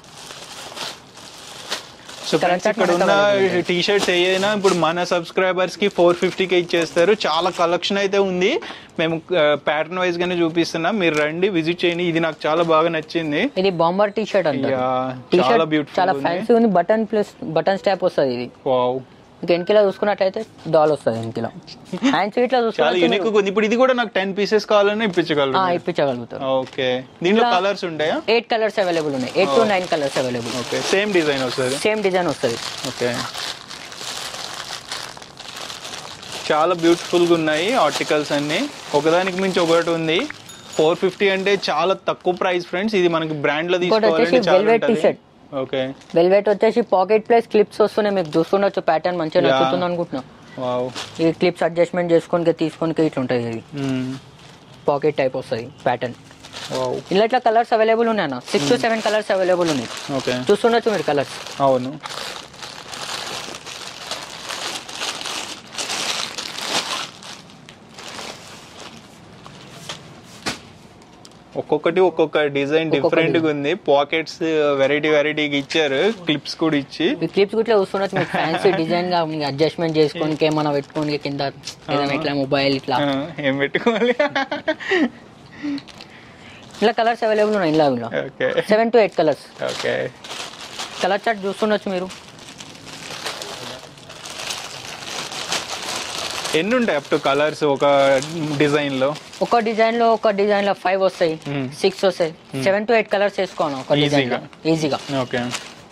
సో ఫ్రెండ్స్ ఇక్కడ ఉన్న టీ షర్ట్స్ ఏదైనా ఇప్పుడు మన సబ్స్క్రైబర్స్ కి ఫోర్ ఫిఫ్టీకి ఇచ్చేస్తారు. చాలా కలెక్షన్ అయితే ఉంది, మేము ప్యాటర్న్ వైజ్ గానే చూపిస్తున్నాం, మీరు రండి విజిట్ చేయండి. ఇది నాకు చాలా బాగా నచ్చింది. ఇది బాంబర్ టీ షర్ట్ అంటే చాలా బ్యూటిఫుల్, చాలా ఫ్యాన్సీ ఉంది. బటన్ ప్లస్ బటన్ స్టాప్ వస్తుంది ఇది. వావ్, వెనకలా చూసుకున్నట్లయితే డాల్ వస్తుంది వెనకల. హ్యాండ్స్ ఇట్లా చాలా యూనిక్ ఉంది. ఇప్పుడు ఇది కూడా నాకు టెన్ పీసెస్ కావాలని ఇప్పించగలరు? ఇప్పించగలుగుతారు. ఓకే, దీంట్లో కలర్స్ ఉంటాయా? ఎయిట్ కలర్స్ అవైలబుల్ ఉన్నాయి, eight to nine colours available. Okay, same design వస్తుంది? సేమ్ డిజైన్ వస్తుంది. ఓకే, చాలా బ్యూటిఫుల్ గా ఉన్నాయి ఆర్టికల్స్ అన్ని, ఒకదానికి మించి ఒకటి ఉంది. ఫోర్ ఫిఫ్టీ అంటే చాలా తక్కువ ప్రైస్ ఫ్రెండ్స్. ఇది మనకి బ్రాండ్ లో తీసుకోవాలి. ఓకే, వెల్వెట్ వచ్చేసి పాకెట్ ప్లస్ క్లిప్స్ వస్తున్నాయి, మీకు చూస్తుండొచ్చు. ప్యాటర్న్ మంచిగా నచ్చుతుంది అనుకుంటున్నా. ఈ క్లిప్స్ అడ్జస్ట్మెంట్ చేసుకొని తీసుకొని ఇట్లా ఉంటుంది. ఇది పాకెట్ టైప్ వస్తుంది ప్యాటర్న్. ఇలా ఇట్లా కలర్స్ అవైలబుల్ ఉన్నాయి అన్న, six to seven colours available ఉన్నాయి. చూస్తుండొచ్చు మీరు కలర్స్. అవును, ఒక్కొక్కటి ఒక్కొక్క డిజైన్ డిఫరెంట్ గా ఉంది. పాకెట్స్ వెరైటీ వెరైటీగా ఇచ్చారు, క్లిప్స్ కూడా ఇచ్చి. క్లిప్స్ కూడా చూస్తున్నట్టు మీకు ఫ్యాన్సీ డిజైన్ గా అడ్జస్ట్మెంట్ చేసుకొని ఏమైనా పెట్టుకోని కింద ఇట్లా మొబైల్ ఇట్లా ఏం పెట్టుకోవాలి. ఇలా కలర్స్ అవైలబుల్ ఉన్నాయి. ఇలా seven to eight colours. Okay, colour chart చూస్తుండొచ్చు మీరు. ఎన్ని ఉంటాయి అప్ టు కలర్స్ ఒక డిజైన్ లో? ఒక డిజైన్ లో ఒక డిజైన్ లో ఫైవ్ వస్తాయి, సిక్స్ వస్తాయి, సెవెన్ టు ఎయిట్ కలర్స్ వేసుకోను ఒక డిజైన్ ఈజీగా. ఓకే,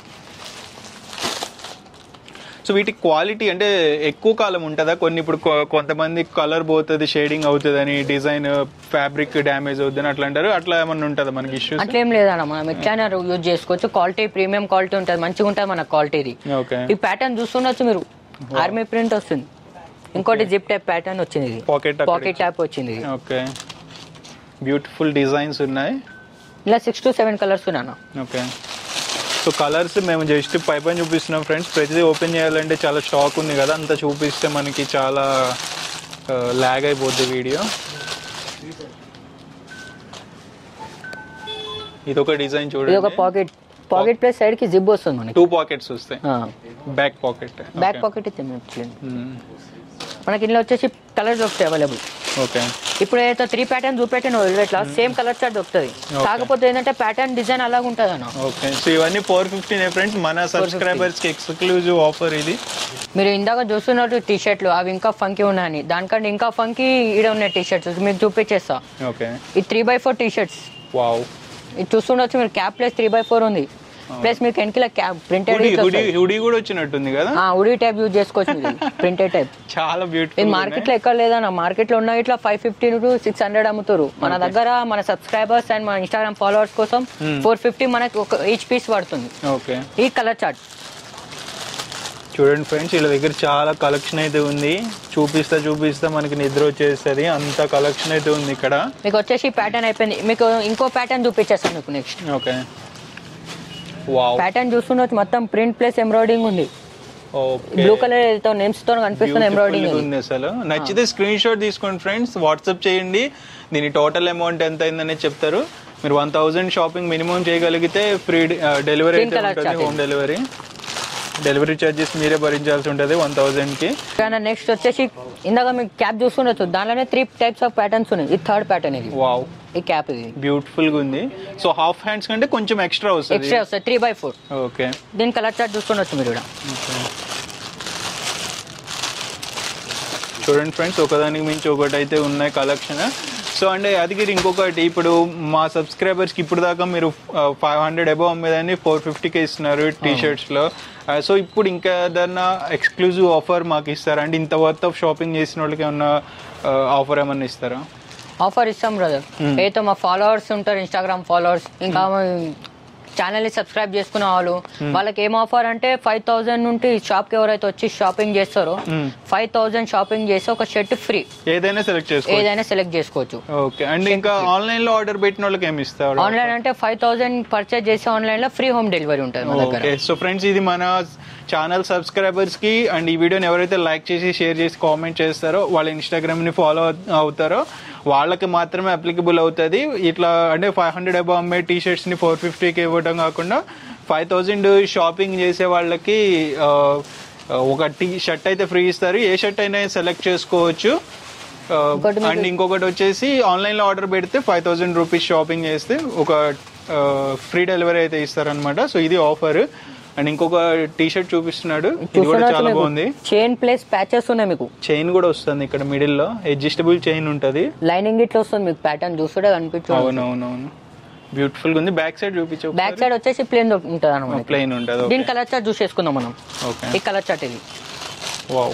సో వీటి క్వాలిటీ అంటే ఎక్కువ కాలం ఉంటుందా? కొన్ని ఇప్పుడు కొంతమంది కలర్ పోతుంది, షేడింగ్ అవుతుంది అని, డిజైన్ ఫ్యాబ్రిక్ డ్యామేజ్ అవుతుంది అట్లా అంటారు, అట్లా ఏమన్నా ఉంటుందా మనకి ఇష్యూస్? అట్లా ఏం లేదన్న, మనం ఎట్లయినా యూజ్ చేసుకోవచ్చు. క్వాలిటీ ప్రీమియం క్వాలిటీ ఉంటుంది, మంచిగా ఉంటుంది మన క్వాలిటీది. ఈ ప్యాటర్న్ చూస్తుండొచ్చు మీరు, ఆర్మీ ప్రింట్ వస్తుంది. ఇంకోటి జిప్ టైప్ ప్యాటర్న్ వచ్చింది, పాకెట్ పాకెట్ టైప్ వచ్చింది. ఓకే, బ్యూటిఫుల్ డిజైన్స్ ఉన్నాయి. ఇలా సిక్స్ టు సెవెన్ కలర్స్ ఉన్నాను. ఓకే, సో కలర్స్ మేము జస్ట్ పై పైన చూపిస్తున్నాం ఫ్రెండ్స్. ప్రతిదీ ఓపెన్ చేయాలంటే చాలా స్టాక్ ఉంది కదా, అంతా చూపిస్తే మనకి చాలా లాగ్ అయిపోద్ది వీడియో. ఇది ఒక డిజైన్ చూడండి, ఇది ఒక పాకెట్ పాకెట్ ప్లస్ సైడ్ కి జిప్ వస్తుంది మనకి. టూ పాకెట్స్ వస్తాయి, బ్యాక్ పాకెట్ బ్యాక్ పాకెట్ అయితే మనకి ఇందులో వచ్చేసి కలర్స్ దొరుకుతాయి అవైలబుల్. ఓకే, ఇప్పుడు ఏదైతే త్రీ ప్యాటర్న్ చూపెట్టాను ఇట్లా సేమ్ కలర్ చార్ట్ దొరుకుతుంది, కాకపోతే ఏంటంటే ప్యాటర్న్ డిజైన్ అలాగ ఉంటుంది అన్న. ఓకే, సో ఇవన్నీ ఫోర్ ఫిఫ్టీ ఫ్రెండ్స్, మన సబ్స్క్రైబర్స్ కి ఎక్స్క్లూజివ్ ఆఫర్ ఇది. మీరు ఇందాక చూస్తున్నట్టు టీ షర్ట్లు అవి ఇంకా ఫంకీ ఉన్నాయని, దానికంటే ఇంకా ఫంకీ ఈడ ఉన్నాయి టీ షర్ట్స్ మీకు చూపించేస్తా. ఓకే, ఈ three by four T shirts. Wow, ఇది చూస్తుండొచ్చు మీరు, cap plus three by four ఉంది, ప్లస్ మీకు వెనకాల క్యాప్ ప్రింటెడ్ హుడీ కూడా వచ్చినట్టుంది కదా. హుడీ టైప్ యూజ్ చేసుకోవచ్చు, ప్రింటెడ్ టైప్. చాలా బ్యూటిఫుల్. ఇది మార్కెట్ లో ఎక్కడ లేదన్న, మార్కెట్ లో ఉన్న ఇట్లా five fifty to six hundred అమ్ముతారు. మన దగ్గర మన సబ్స్క్రైబర్స్ అండ్ మన ఇన్స్టాగ్రామ్ ఫాలోవర్స్ కోసం ఫోర్ ఫిఫ్టీ మనకి ఒక ఈచ్ పీస్ పడుతుంది. ఓకే, ఈ కలర్ చార్ట్ చూడండి ఫ్రెండ్స్, వీళ్ళ దగ్గర చాలా కలెక్షన్ అయితే ఉంది. చూపిస్తా చూపిస్తా మనకి నిద్ర వచ్చేస్తుంది, అంత కలెక్షన్ అయితే ఉంది ఇక్కడ. మీకు వచ్చేసి ప్యాటర్న్ అయిపోయింది, మీకు ఇంకో ప్యాటర్న్ చూపించేస్తాను మీకు నెక్స్ట్. ఓకే, వావ్, ప్యాటర్న్ చూస్తున్నట్టు మొత్తం ప్రింట్ ప్లస్ ఎంబ్రాయిడింగ్ ఉంది. బ్లూ కలర్ తో నేమ్స్ తో కనిపిస్తున్న ఎంబ్రాయిడింగ్ ఉంది అసలు. నచ్చితే స్క్రీన్ షాట్ తీసుకోండి ఫ్రెండ్స్, వాట్సాప్ చేయండి. దీని టోటల్ అమౌంట్ ఎంత అయిందనేది చెప్తారు. మీరు వన్ థౌసండ్ షాపింగ్ మినిమం చేయగలిగితే ఫ్రీ డెలివరీ అయితే ఉంటుంది, హోమ్ డెలివరీ. డెలివరీ చార్జెస్ మీరే భరించాల్సి ఉంటుంది వన్ థౌసండ్ కి. నెక్స్ట్ వచ్చేసి ఇందాక మీకు క్యాప్ చూస్తుండొచ్చు, దాంట్లోనే త్రీ టైప్స్ ఆఫ్ ప్యాటర్న్స్ ఉన్నాయి. ఇది థర్డ్ ప్యాటర్న్ ఇది. వావ్, ఈ క్యాప్ ఇది బ్యూటిఫుల్ గా ఉంది. సో హాఫ్ హ్యాండ్స్ కంటే కొంచెం ఎక్స్ట్రా వస్తుంది. ఎక్స్ట్రా వస్తుంది త్రీ బై ఫోర్. ఓకే, దీని కలర్ చార్ట్ చూస్తుండొచ్చు మీరు కూడా. చూడండి ఫ్రెండ్స్, ఒకదానికి మించి ఒకటి అయితే ఉన్నాయి కలెక్షన్. సో అంటే అదిగిరి ఇంకొకటి, ఇప్పుడు మా సబ్స్క్రైబర్స్కి ఇప్పుడు దాకా మీరు ఫైవ్ హండ్రెడ్ అబౌవ్ అమ్మేదాన్ని ఫోర్ ఫిఫ్టీకే ఇస్తున్నారు టీ షర్ట్స్లో. సో ఇప్పుడు ఇంకా ఏదన్నా ఎక్స్క్లూజివ్ ఆఫర్ మాకు ఇస్తారా? అంటే ఇంత వర్త్ ఆఫ్ షాపింగ్ చేసిన వాళ్ళకి ఏమన్నా ఆఫర్ ఏమన్నా ఇస్తారా? ఆఫర్ ఇస్తాం బ్రదర్. ఏదో మా ఫాలోవర్స్ ఉంటారు, ఇన్స్టాగ్రామ్ ఫాలోవర్స్, ఇంకా ఛానల్ ని సబ్స్క్రైబ్ చేసుకున్న వాళ్ళు, వాళ్ళకి ఏం ఆఫర్ అంటే ఫైవ్ థౌసండ్ నుండి షాప్ కి ఎవరైతే వచ్చి షాపింగ్ చేస్తారో ఫైవ్ థౌసండ్ షాపింగ్ చేసి ఒక షర్ట్ ఫ్రీ, ఏదైనా సెలెక్ట్ చేసుకోవచ్చు. ఏదైనా సెలెక్ట్ చేసుకోవచ్చు. ఓకే, అండ్ ఇంకా ఆన్లైన్ లో ఆర్డర్ పెట్టిన వాళ్ళకి ఏమి ఇస్తారు? ఆన్లైన్ అంటే ఫైవ్ థౌసండ్ పర్చేజ్ చేసి ఆన్లైన్ లో ఫ్రీ హోమ్ డెలివరీ ఉంటుంది. ఓకే, సో ఫ్రెండ్స్, ఇది మన ఛానల్ సబ్స్క్రైబర్స్ కి అండ్ ఈ వీడియోని ఎవరైతే లైక్ చేసి షేర్ చేసి కామెంట్ చేస్తారో, వాళ్ళ ఇన్స్టాగ్రామ్ ని ఫాలో అవుతారో వాళ్ళకి మాత్రమే అప్లికబుల్ అవుతుంది. ఇట్లా అంటే ఫైవ్ హండ్రెడ్ అబౌవ్ అమ్మే టీ షర్ట్స్ ని ఫోర్ ఫిఫ్టీకి ఇవ్వడం కాకుండా ఫైవ్ థౌజండ్ షాపింగ్ చేసే వాళ్ళకి ఒక టీ షర్ట్ అయితే ఫ్రీ ఇస్తారు. ఏ షర్ట్ అయినా సెలెక్ట్ చేసుకోవచ్చు. అండ్ ఇంకొకటి వచ్చేసి ఆన్లైన్ లో ఆర్డర్ పెడితే ఫైవ్ థౌసండ్ రూపీస్ షాపింగ్ చేస్తే ఒక ఫ్రీ డెలివరీ అయితే ఇస్తారనమాట. సో ఇది ఆఫర్. అండ్ ఇంకొక టీ షర్ట్ చూపిస్తున్నాడు, ఇది కూడా చాలా బాగుంది. చైన్ ప్లస్ ప్యాచెస్ ఉన్నాయి, మీకు చైన్ కూడా వస్తుంది ఇక్కడ మిడిల్ లో, అడ్జస్టబుల్ చైన్ ఉంటది. లైనింగ్ ఇట్లా వస్తుంది, మీకు ప్యాటర్న్ చూస్తుంటే కనిపించు. అవునవునవును, బ్యూటిఫుల్ గా ఉంది. బ్యాక్ సైడ్ చూపించు. బ్యాక్ సైడ్ వచ్చేసి ప్లేన్ ఉంటుంది అనమాట, ప్లేన్ ఉంటుంది. దీని కలర్ చార్ట్ చూసేసుకుందాం మనం. ఓకే, ఈ కలర్ చార్ట్ ఇది. వావ్,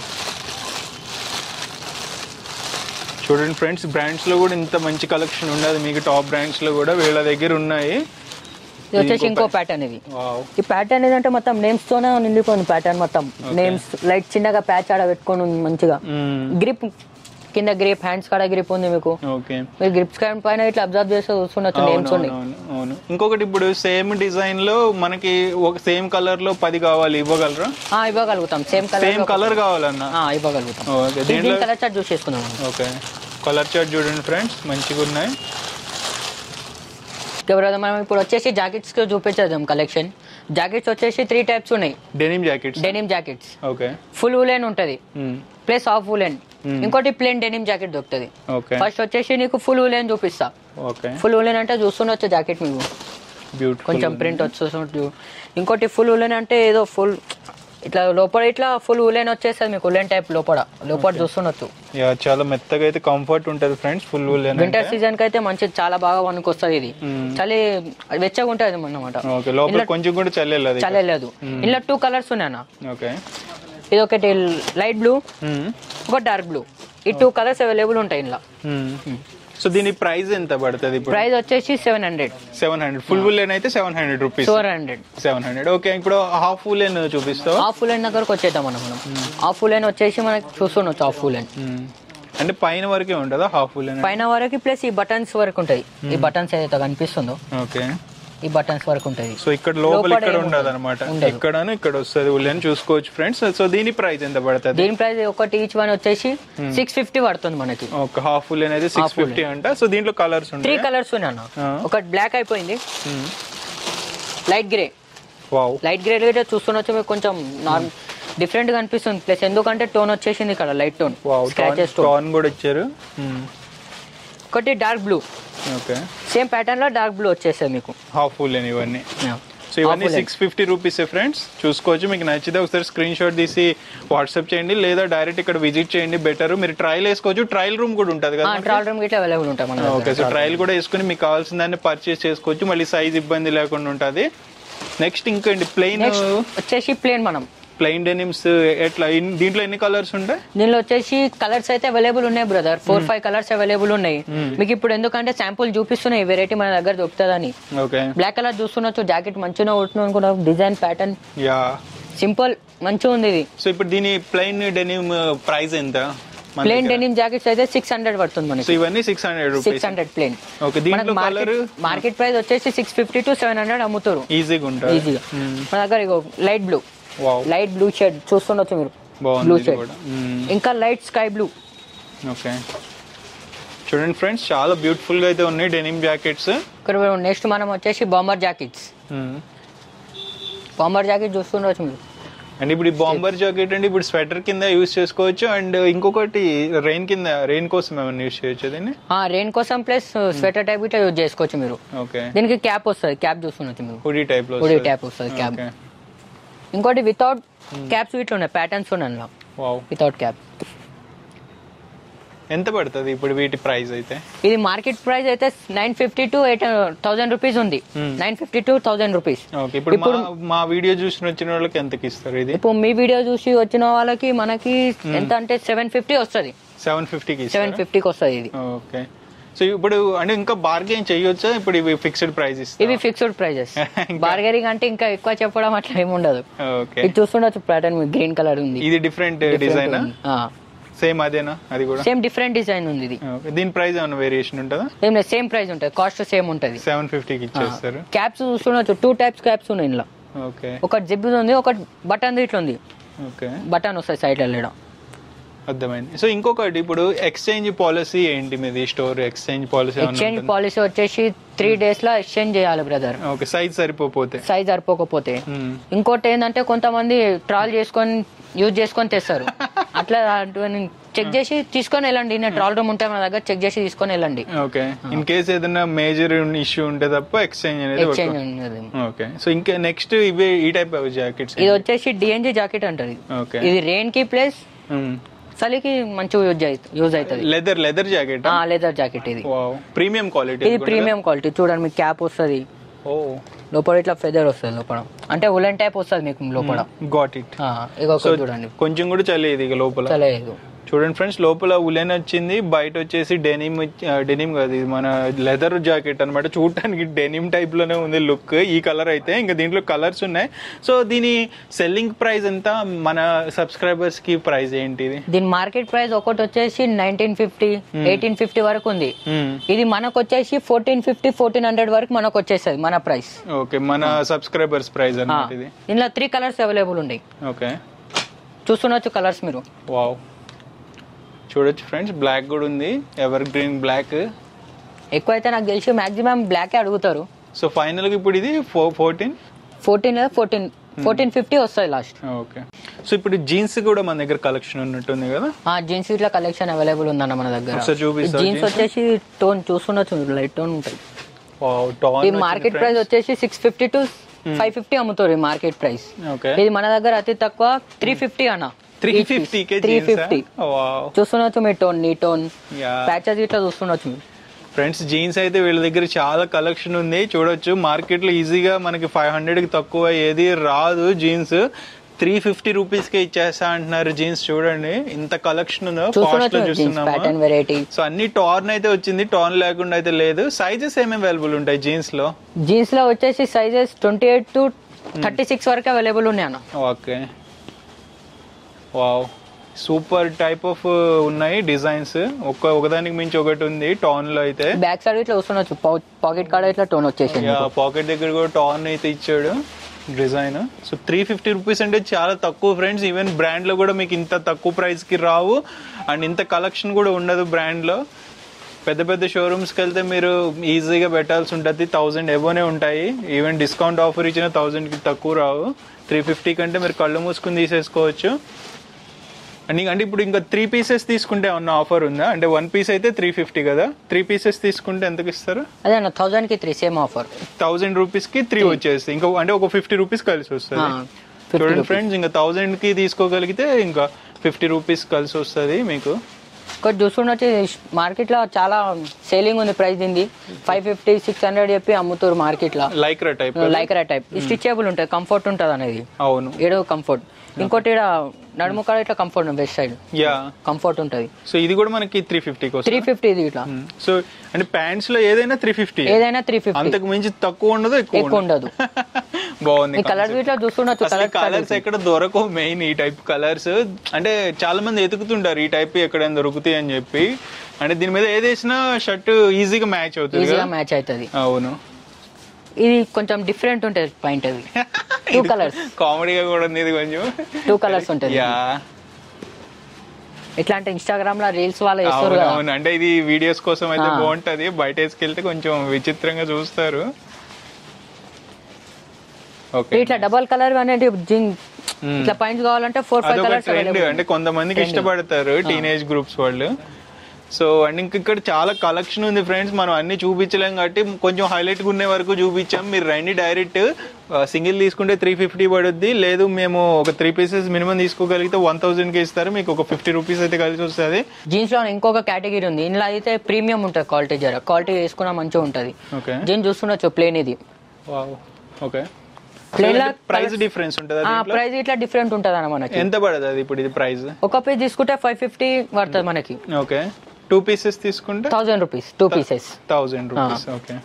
చూడండి ఫ్రెండ్స్, బ్రాండ్స్ లో కూడా ఇంత మంచి కలెక్షన్ ఉండదు మీకు. టాప్ బ్రాండ్స్ లో కూడా వీళ్ళ దగ్గర ఉన్నాయి. ఇది వచ్చేసి ఇంకో ప్యాటర్న్. ఇది ఈ ప్యాటర్న్ ఏదంటే మొత్తం నేమ్స్ తోనే నిండిపోయింది ప్యాటర్న్ మొత్తం. నేమ్స్ లైట్ చిన్నగా ప్యాచ్ ఆడ పెట్టుకొని ఉంది మంచిగా. గ్రిప్ కింద గ్రిప్, హ్యాండ్స్ కాడ గ్రిప్ ఉంది మీకు. మీరు గ్రిప్స్ పైన ఇట్లా అబ్జర్వ్ చేస్తే చూస్తున్నట్టు నేమ్స్ ఉన్నాయి. ఇంకొకటి, ఇప్పుడు సేమ్ డిజైన్ లో మనకి ఒక సేమ్ కలర్ లో పది కావాలి, ఇవ్వగలరా? ఇవ్వగలుగుతాం. సేమ్ కలర్ సేమ్ కలర్ కావాలన్నా ఇవ్వగలుగుతాం. కలర్ చార్ట్ చూసేసుకుందాం. ఓకే, కలర్ చార్ట్ చూడండి ఫ్రెండ్స్, మంచిగా ఉన్నాయి. మనం ఇప్పుడు వచ్చేసి జాకెట్స్ చూపించేద్దాం కలెక్షన్. జాకెట్స్ వచ్చేసి త్రీ టైప్స్ ఉన్నాయి. Denim jackets. Denim jackets. Okay, full woollen ఉంటది ప్లస్ హాఫ్ వూలెన్, ఇంకోటి ప్లేన్ డెనిమ్ జాకెట్ దొరుకుతుంది. ఫస్ట్ వచ్చేసి నీకు ఫుల్ వూలెన్ చూపిస్తా. ఫుల్ వూలెన్ అంటే చూస్తుండొచ్చు జాకెట్ మీకు, కొంచెం ప్రింట్ వచ్చేసి. ఇంకోటి ఫుల్ వూలెన్ అంటే ఏదో ఫుల్ ఇట్లా లోపల ఇట్లా ఫుల్ ఉలెన్ వచ్చేస్తుంది మీకు. ఉలెన్ టైప్ లోపల లోపల చూస్తున్నట్టు చాలా మెత్తగా అయితే కంఫర్ట్ ఉంటుంది friends. Full woollen winter season కి అయితే మంచి చాలా బాగా వనికి వస్తుంది. ఇది చలి వెచ్చగా ఉంటుంది అన్నమాట. కొంచెం కూడా చల్లలేదు చల్లలేదు. ఇందులో టూ కలర్స్ ఉన్నాయన్న. ఇది ఒకటి లైట్ బ్లూ, ఒక డార్క్ బ్లూ. ఈ టూ కలర్స్ అవైలబుల్ ఉంటాయి ఇందులో. సో దీని ప్రైస్ ఎంత పడుతుంది? ప్రైస్ వచ్చేసి seven hundred. Seven hundred full woollen అయితే seven hundred rupees. Four hundred seven hundred okay. ఇప్పుడు హాఫ్ ఉలెన్ చూపిస్తావు? హాఫ్ ఉలెన్ దగ్గరకు వచ్చేద్దాం మనం. హాఫ్ ఉలెన్ వచ్చేసి మనకి చూస్తుండొచ్చు. హాఫ్ ఉలెన్ అంటే పైన వరకే ఉంటుందా? హాఫ్ ఉలెన్ పైన వరకు ప్లస్ ఈ బటన్స్ వరకు ఉంటాయి. ఈ బటన్స్ ఏదైతే కనిపిస్తుందో ఓకే, ఈ బటన్స్ వరకు ఉంటుంది. సో ఇక్కడ లోపల ఇక్కడ ఉండదు అనమాట. ఇక్కడ ఇక్కడ వస్తుంది ఉలెన్ చూసుకోవచ్చు ఫ్రెండ్స్. సో దీని ప్రైస్ ఎంత పడుతుంది? దీని ప్రైస్ ఒకటి ఈచ్ వన్ వచ్చేసి సిక్స్ ఫిఫ్టీ పడుతుంది మనకి. ఒక హాఫ్ ఉలెన్ అయితే సిక్స్ ఫిఫ్టీ అంట. సో దీంట్లో కలర్స్ ఉంటాయి. త్రీ కలర్స్ ఉన్నాయి అన్న. ఒకటి బ్లాక్ అయిపోయింది, లైట్ గ్రే. లైట్ గ్రే అయితే చూస్తున్నచ్చు మీకు కొంచెం నార్మల్ డిఫరెంట్ గా అనిపిస్తుంది. ప్లస్ ఎందుకంటే టోన్ వచ్చేసింది ఇక్కడ లైట్ టోన్, స్క్రాచెస్ టోన్ కూడా ఇచ్చారు. ఒకటి dark blue. Okay, same pattern లో డార్క్ బ్లూ వచ్చేసాయి మీకు. హాఫ్ ఉలెన్ ఇవన్నీ. సో ఇవన్నీ సిక్స్ ఫిఫ్టీ రూపీస్ ఫ్రెండ్స్. చూసుకోవచ్చు. మీకు నచ్చితే ఒకసారి స్క్రీన్ షాట్ తీసి వాట్సాప్ చేయండి, లేదా డైరెక్ట్ ఇక్కడ విజిట్ చేయండి బెటర్. మీరు ట్రయల్ వేసుకోవచ్చు. ట్రయల్ రూమ్ కూడా ఉంటుంది కదా? ట్రయల్ రూమ్ ఇట్లా అవైలబుల్ ఉంటాయి. ఓకే, సో ట్రయల్ కూడా వేసుకుని మీకు కావాల్సిన దాన్ని పర్చేస్ చేసుకోవచ్చు. మళ్ళీ సైజ్ ఇబ్బంది లేకుండా ఉంటుంది. నెక్స్ట్ ఇంకోండి ప్లెయిన్ వచ్చేసి ప్లెయిన్ మనం ప్లెయిన్ డెనిమ్స్ ఎట్లా? దీంట్లో ఎన్ని కలర్స్ ఉంటాయి? దీనిలో వచ్చేసి కలర్స్ అయితే అవైలబుల్ ఉన్నాయి brother. Four five colours available ఉన్నాయి మీకు. ఇప్పుడు ఎందుకంటే శాంపుల్ చూపిస్తున్నాయి వెరైటీ మన దగ్గర దొరుకుతుందని. Black colour చూస్తున్నచ్చు. జాకెట్ మంచిగా ఉంటున్నాను అనుకున్నా. డిజైన్ ప్యాటర్న్ యా సింపుల్ మంచిగా ఉంది ఇది. సో ఇప్పుడు దీని ప్లెయిన్ డెనిమ్ ప్రైస్ ఎంత? ప్లెయిన్ డెనిమ్ జాకెట్స్ అయితే సిక్స్ హండ్రెడ్ పడుతుంది మనకి. సో ఇవన్నీ six hundred rupees. Six hundred plain. Okay. దీంట్లో కలర్ మార్కెట్ ప్రైస్ వచ్చేసి six fifty to seven hundred అమ్ముతారు. ఈజీగా ఉంటుంది. ఈజీగా. మన దగ్గర ఇగో light blue, light blue shade చూస్తుండొచ్చు మీరు. బ్లూ షేడ్, ఇంకా లైట్ స్కై బ్లూ. ఓకే చూడండి ఫ్రెండ్స్, చాలా బ్యూటిఫుల్ గా అయితే ఉన్నాయి డెనిమ్ జాకెట్స్. ఇక్కడ నెక్స్ట్ మనం వచ్చేసి బాంబర్ జాకెట్స్. బాంబర్ జాకెట్ చూస్తుండొచ్చు మీరు. అండ్ ఇప్పుడు ఈ బాంబర్ జాకెట్ అండి ఇప్పుడు స్వెటర్ కింద యూస్ చేసుకోవచ్చు. అండ్ ఇంకొకటి రెయిన్ కింద, రెయిన్ కోసం ఏమైనా యూస్ చేయొచ్చు దీన్ని? రెయిన్ కోసం ప్లస్ స్వెటర్ టైప్ ఇట్లా యూజ్ చేసుకోవచ్చు మీరు. ఓకే. దీనికి క్యాప్ వస్తుంది, క్యాప్ చూస్తుండొచ్చు మీరు. హుడీ టైప్ లో హుడీ టైప్ వస్తుంది క్యాప్. ఇంకోటి వితౌట్ క్యాప్స్ ఇట్లా ఉన్నాయి, ప్యాటర్న్స్ ఉన్నాయి వితౌట్ క్యాప్. ఎంత పడుతుంది ఇప్పుడు వీటి ప్రైస్ అయితే? ఇది మార్కెట్ ప్రైస్ అయితే nine fifty to eight thousand rupees ఉంది. Nine fifty to thousand rupees. ఇప్పుడు మా వీడియో చూసి వచ్చిన వాళ్ళకి ఎంతకి ఇస్తారు ఇది? ఇప్పుడు మీ వీడియో చూసి వచ్చిన వాళ్ళకి మనకి ఎంత అంటే సెవెన్ ఫిఫ్టీ వస్తుంది. సెవెన్ ఫిఫ్టీకి సెవెన్ ఫిఫ్టీకి వస్తుంది ఇది. ఓకే. సో ఇప్పుడు అంటే ఇంకా బార్గెన్ చేయొచ్చా? ఇప్పుడు ఇవి ఫిక్స్డ్ ప్రైజెస్? ఇవి ఫిక్స్డ్ ప్రైజెస్. బార్గెనింగ్ అంటే ఇంకా ఎక్కువ చెప్పడం అట్లా ఏమి ఉండదు. ఓకే. ఇది చూస్తుండొచ్చు ప్యాటర్న్ గ్రీన్ కలర్ ఉంది. ఇది డిఫరెంట్ డిజైన్. సేమ్ అదేనా? అది కూడా సేమ్ డిఫరెంట్ డిజైన్ ఉంది ఇది. దీని ప్రైస్ ఏమైనా వేరియేషన్ ఉంటుందా? ఏం లేదు, సేమ్ ప్రైస్ ఉంటుంది, కాస్ట్ సేమ్ ఉంటుంది. సెవెన్ ఫిఫ్టీకి ఇచ్చేస్తారు. క్యాప్స్ చూస్తుండొచ్చు, టూ టైప్స్ క్యాప్స్ ఉన్నాయి ఇందులో. ఓకే. ఒకటి జిప్ ఉంది, ఒకటి బటన్ ఇట్లా ఉంది. ఓకే. బటన్ వస్తాయి సైడ్ వెళ్ళడం. అర్థమైంది. సో ఇంకొకటి ఇప్పుడు ఎక్స్చేంజ్ పాలసీ ఏంటి మీది? Store exchange policy? Exchange policy వచ్చేసి త్రీ డేస్ లో ఎక్స్చేంజ్ చేయాలి బ్రదర్. ఓకే. సైజ్ సరిపోతే సైజ్ సరిపోకపోతే. ఇంకోటి ఏంటంటే కొంతమంది ట్రాల్ చేసుకొని యూజ్ చేసుకొని తెస్తారు. అట్లా చెక్ చేసి తీసుకొని వెళ్ళండి. నేను ట్రాల్ రూమ్ ఉంటే మన దగ్గర చెక్ చేసి తీసుకొని వెళ్ళండి. ఓకే. ఇన్ కేస్ ఏదైనా మేజర్ ఇష్యూ ఉంటే తప్ప ఎక్స్చేంజ్ అనేది. ఎక్స్చేంజ్ అనేది. ఓకే. సో ఇంకా నెక్స్ట్ ఇవే ఈ టైప్ ఆఫ్ జాకెట్స్. ఇది వచ్చేసి డిఎన్జీ జాకెట్ అంటారు. ఓకే. ఇది రెయిన్ కి ప్లస్ చలికి మంచిగా యూజ్ యూజ్ అవుతుంది. Leather leather jacket. Leather jacket ఇది. Premium quality. ఇది ప్రీమియం క్వాలిటీ. చూడండి మీకు క్యాప్ వస్తుంది, లోపల ఇట్లా ఫెదర్ వస్తుంది, లోపల అంటే ఉలెన్ టైప్ వస్తుంది మీకు లోపల. Got it. ఇక చూడండి కొంచెం కూడా చలేదు ఇక లోపల. చలేదు. చూడండి ఫ్రెండ్స్, లోపల ఉలెన్ వచ్చింది, బయట వచ్చేసి డెనిమ్. డెనిమ్ కాదు, ఇది మన లెదర్ జాకెట్ అనమాట. చూడటానికి డెనిమ్ టైప్ లోనే ఉంది లుక్. ఈ కలర్ అయితే ఇంకా దీంట్లో కలర్స్ ఉన్నాయి. సో దీని సెల్లింగ్ ప్రైస్ ఎంత? మన సబ్స్క్రైబర్స్ కి ప్రైస్ ఏంటి? దీని మార్కెట్ ప్రైస్ ఒకటి వచ్చేసి నైన్టీన్ ఫిఫ్టీ ఎయిటీన్ ఫిఫ్టీ వరకు ఉంది. ఇది మనకు వచ్చేసి ఫోర్టీన్ ఫిఫ్టీ ఫోర్టీన్ హండ్రెడ్ వరకు మనకు వచ్చేస్తుంది మన ప్రైస్. ఓకే. మన సబ్స్క్రైబర్స్ ప్రైస్ అన్నమాట ఇది. దీనిలో త్రీ కలర్స్ అవైలబుల్ ఉన్నాయి. ఓకే. చూస్తుండొచ్చు కలర్స్ మీరు. వావ్, చూడొచ్చు ఫ్రెండ్స్, బ్లాక్ కూడా ఉంది, ఎవర్ గ్రీన్ బ్లాక్. ఎక్కువ అయితే నాకు తెలిసి మాక్సిమం బ్లాక్ అడుగుతారు. సో ఫైనల్ గా ఇప్పుడు ఇది fourteen fourteen fourteen fourteen fifty వస్తాయి లాస్ట్. ఓకే. సో ఇప్పుడు జీన్స్ కూడా మన దగ్గర కలెక్షన్ ఉన్నట్టుంది కదా? జీన్స్ ఇట్లా కలెక్షన్ అవైలబుల్ ఉందన్న మన దగ్గర. జీన్స్ వచ్చేసి టోన్ చూస్తుండొచ్చు, లైట్ టోన్ ఉంటాయి. ఈ మార్కెట్ ప్రైస్ వచ్చేసి six fifty to five fifty అమ్ముతారు ఈ మార్కెట్ ప్రైస్. ఇది మన దగ్గర అతి తక్కువ త్రీ ఫిఫ్టీ అన్న. త్రీ ఫిఫ్టీ చూస్తుండొచ్చు మీ టోన్, నీ టోన్ ప్యాచెస్ ఇట్లా చూస్తుండొచ్చు మీరు. ఫ్రెండ్స్, జీన్స్ అయితే వీళ్ళ దగ్గర చాలా కలెక్షన్ ఉంది, చూడొచ్చు. మార్కెట్ లో ఈజీగా మనకి ఫైవ్ హండ్రెడ్ కి తక్కువ ఏది రాదు. జీన్స్ త్రీ ఫిఫ్టీ రూపీస్ కే ఇచ్చేస్తా అంటున్నారు. జీన్స్ చూడండి ఇంత కలెక్షన్ ఉందో. సో అన్ని టార్న్ అయితే వచ్చింది, టార్న్ లేకుండా అయితే లేదు. సైజెస్ ఏమేమి అవైలబుల్ ఉంటాయి జీన్స్ లో? జీన్స్ లో వచ్చేసి sizes twenty eight to thirty six వరకు అవైలబుల్ ఉన్నాయి అన్న. Okay. Wow, super type of ఉన్నాయి డిజైన్స్, ఒక ఒకదానికి మించి ఒకటి ఉంది. టోన్ లో అయితే బ్యాక్ సైడ్ ఇట్లా వస్తుండొచ్చు, పాకెట్ కాడ ఇట్లా టోన్ వచ్చేసింది. పాకెట్ దగ్గర కూడా టోన్ అయితే ఇచ్చాడు design. So three fifty rupees అంటే చాలా తక్కువ ఫ్రెండ్స్. ఈవెన్ బ్రాండ్ లో కూడా మీకు ఇంత తక్కువ ప్రైస్ కి రావు, అండ్ ఇంత కలెక్షన్ కూడా ఉండదు బ్రాండ్ లో. పెద్ద పెద్ద షోరూమ్స్కి వెళ్తే మీరు ఈజీగా పెట్టాల్సి ఉంటుంది, థౌజండ్ ఎబోనే ఉంటాయి. ఈవెన్ డిస్కౌంట్ ఆఫర్ ఇచ్చిన థౌజండ్కి తక్కువ రావు. త్రీ ఫిఫ్టీ కంటే మీరు కళ్ళు మూసుకుని తీసేసుకోవచ్చు. అండ్ అంటే ఇప్పుడు ఇంకా త్రీ పీసెస్ తీసుకుంటే ఏమన్నా ఆఫర్ ఉందా? అంటే వన్ పీస్ అయితే త్రీ ఫిఫ్టీ కదా, త్రీ పీసెస్ తీసుకుంటే ఎంతకు ఇస్తారు? అదే అన్న థౌసండ్ కి three, same offer. Thousand rupees కి త్రీ వచ్చేసి ఇంకా అంటే ఒక ఫిఫ్టీ రూపీస్ కలిసి వస్తుంది. చూడండి ఫ్రెండ్స్, ఇంకా థౌసండ్ కి తీసుకోగలిగితే ఇంకా ఫిఫ్టీ రూపీస్ కలిసి వస్తుంది మీకు. ఇక్కడ చూసుకున్నట్టు మార్కెట్ లో చాలా సేలింగ్ ఉంది, ప్రైస్ ఉంది. ఫైవ్ ఫిఫ్టీ సిక్స్ హండ్రెడ్ చెప్పి అమ్ముతారు మార్కెట్ లో. Lycra type, Lycra type stretchable ఉంటుంది, కంఫర్ట్ ఉంటుంది అనేది. అవును, ఏడో కంఫర్ట్. ఇంకోటి నడుము కాడ ఇట్లా కంఫర్ట్ వెస్ట్ సైడ్ కంఫర్ట్ ఉంటుంది. సో ఇది కూడా మనకి త్రీ ఫిఫ్టీ త్రీ ఫిఫ్టీ ఇది ఇట్లా. సో అంటే ప్యాంట్స్ లో ఏదైనా త్రీ ఫిఫ్టీ, ఏదైనా త్రీ ఫిఫ్టీ, అంతకు మించి తక్కువ ఉండదు, ఎక్కువ ఉండదు. బాగుంది. కలర్ ఇట్లా చూస్తున్నచ్చు, కలర్స్ ఎక్కడ దొరకవు మెయిన్ ఈ టైప్ కలర్స్. అంటే చాలా మంది ఎతుకుతుంటారు ఈ టైప్ ఎక్కడైనా దొరుకుతాయి అని చెప్పి. అంటే దీని మీద ఏది వేసినా షర్ట్ ఈజీగా మ్యాచ్ అవుతుంది, ఈజీగా మ్యాచ్ అవుతుంది. అవును, ఇది కొంచెం డిఫరెంట్ ఉంటుంది పాయింట్. అది టూ కలర్స్, కామెడీగా కూడా ఉంది ఇది కొంచెం. టూ కలర్స్ ఉంటుంది. యా, ఇట్లా అంటే ఇన్స్టాగ్రామ్ లో రీల్స్ వాళ్ళు వేస్తారు కదా. అవును, అంటే ఇది వీడియోస్ కోసం అయితే బాగుంటది, బయట వేసుకెళ్తే కొంచెం విచిత్రంగా చూస్తారు. ఓకే, ఇట్లా డబల్ కలర్ అనేది ఇట్లా పాయింట్స్ కావాలంటే ఫోర్ ఫైవ్ కలర్స్ అంటే కొంతమందికి ఇష్టపడతారు టీనేజ్ గ్రూప్స్ వాళ్ళు. సో అండ్ ఇంక ఇక్కడ చాలా కలెక్షన్ ఉంది ఫ్రెండ్స్, మనం అన్ని చూపించలేం కాబట్టి కొంచెం హైలైట్ గా ఉండే వరకు చూపించాం. మీరు రండి, డైరెక్ట్ సింగిల్ తీసుకుంటే త్రీ ఫిఫ్టీ పడుద్ది, లేదు మేము ఒక త్రీ పీసెస్ మినిమం తీసుకోగలిగితే వన్ థౌసండ్ కి ఇస్తారు, మీకు ఒక ఫిఫ్టీ రూపీస్ అయితే కలిసి వస్తుంది. జీన్స్ లో ఇంకొక కేటగిరీ ఉంది, ఇందులో అయితే ప్రీమియం ఉంటుంది, క్వాలిటీ జర క్వాలిటీ వేసుకున్నా మంచిగా ఉంటుంది. ఓకే, జీన్స్ చూస్తున్నచ్చు ప్లేన్ ఇది. ఓకే, ప్రైస్ డిఫరెన్స్ ఉంటుంది, ప్రైస్ ఇట్లా డిఫరెంట్ ఉంటుంది అన్న. మనకి ఎంత పడుతుంది అది ఇప్పుడు? ఇది ప్రైస్ ఒక పీస్ తీసుకుంటే ఫైవ్ ఫిఫ్టీ పడుతుంది మనకి. ఓకే, టూ పీసెస్ తీసుకుంటే thousand rupees, two pieces thousand rupees. Okay,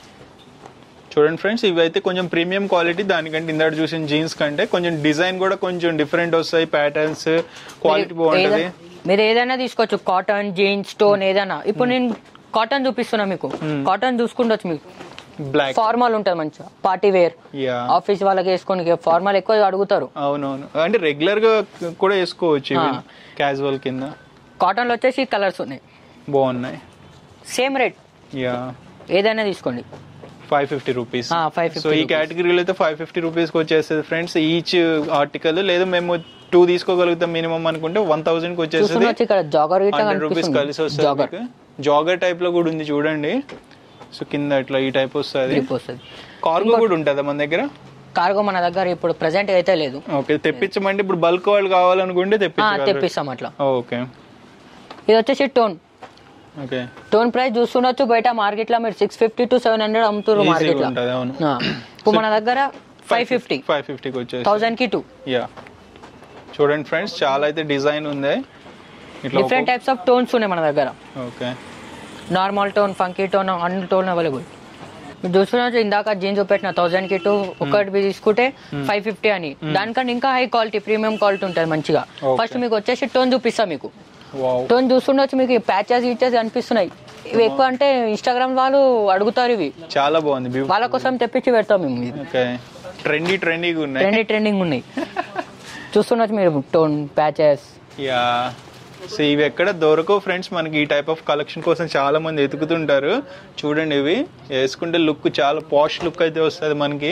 చూడండి ఫ్రెండ్స్, ఇవి అయితే కొంచెం ప్రీమియం క్వాలిటీ, దానికంటే ఇందాక చూసిన జీన్స్ కంటే కొంచెం డిజైన్ కూడా కొంచెం డిఫరెంట్ వస్తాయి, ప్యాటర్న్స్, క్వాలిటీ బాగుంటది. మీరు ఏదైనా తీసుకోవచ్చు, కాటన్, జీన్స్, స్టోన్ ఏదైనా. ఇప్పుడు నేను కాటన్ చూపిస్తున్నా మీకు, కాటన్ చూసుకుంటొచ్చు మీకు. బ్లాక్ ఫార్మల్ ఉంటుంది మంచిగా, పార్టీ వేర్, ఆఫీస్ వాళ్ళకి వేసుకొని. ఫార్మల్ ఎక్కువ అడుగుతారు. అవునవును, అంటే రెగ్యులర్ గా కూడా వేసుకోవచ్చు, క్యాజువల్ కింద. కాటన్ లో వచ్చేసి కలర్స్ ఉన్నాయి, బాగున్నాయి, సేమ్ రేట్. యా, ఏదైనా తీసుకోండి, five fifty rupees. Five so ఈ కేటగిరీలో అయితే ఫైవ్ ఫిఫ్టీ రూపీస్ కి వచ్చేస్తుంది ఫ్రెండ్స్ ఈచ్ ఆర్టికల్. లేదు మేము టూ తీసుకోగలుగుతాం మినిమం అనుకుంటే వన్ థౌసండ్ కి వచ్చేస్తుంది, హండ్రెడ్ రూపీస్ కలిసి వస్తుంది. జాగర్ టైప్ లో కూడా ఉంది చూడండి. సో కింద ఇట్లా ఈ టైప్ వస్తుంది. కార్గో కూడా ఉంటుందా మన దగ్గర? కార్గో మన దగ్గర ఇప్పుడు ప్రెసెంట్ అయితే లేదు. ఓకే, తెప్పించమంటే ఇప్పుడు బల్క్ వాళ్ళు కావాలనుకుంటే తెప్పిస్తాం అట్లా. ఓకే, ఇది వచ్చేసి టోన్. ఓకే, టోన్ ప్రైస్ చూస్తున్నచ్చు, బయట మార్కెట్ లో మీరు six fifty to seven hundred అమ్ముతారు మార్కెట్ లో. ఇప్పుడు మన దగ్గర ఫైవ్ ఫిఫ్టీ ఫైవ్ ఫిఫ్టీకి వచ్చేసి థౌసండ్ కి టూ. యా, చూడండి ఫ్రెండ్స్, చాలా అయితే డిజైన్ ఉంది, డిఫరెంట్ టైప్స్ ఆఫ్ టోన్స్ ఉన్నాయి మన దగ్గర. Okay, normal tone, funky tone, అన్ని టోన్ అవైలబుల్. చూసుకున్నా ఇందాక జీన్స్ పెట్టిన థౌసండ్ కి టూ, ఒకటి తీసుకుంటే ఫైవ్ ఫిఫ్టీ అని. దానికంటే ఇంకా హై క్వాలిటీ, ప్రీమియం క్వాలిటీ ఉంటుంది మంచిగా. ఫస్ట్ మీకు వచ్చేసి టోన్ చూపిస్తా మీకు. టోన్ చూస్తుండొచ్చు, మీకు ప్యాచెస్ ఇచ్చేసి అనిపిస్తున్నాయి. ఇవి ఎక్కువ అంటే ఇన్స్టాగ్రామ్ వాళ్ళు అడుగుతారు, ఇవి చాలా బాగుంది, వాళ్ళ కోసం తెప్పించి పెడతాం మేము. ట్రెండీ ట్రెండీగా ఉన్నాయి, ట్రెండీ ట్రెండింగ్ ఉన్నాయి. చూస్తున్నచ్చు మీరు టోన్ ప్యాచెస్. యా, సో ఇవి ఎక్కడ దొరకవు ఫ్రెండ్స్ మనకి. ఈ టైప్ ఆఫ్ కలెక్షన్ కోసం చాలా మంది ఎతుకుతుంటారు. చూడండి, ఇవి వేసుకుంటే లుక్ చాలా పాష్ లుక్ అయితే వస్తుంది మనకి.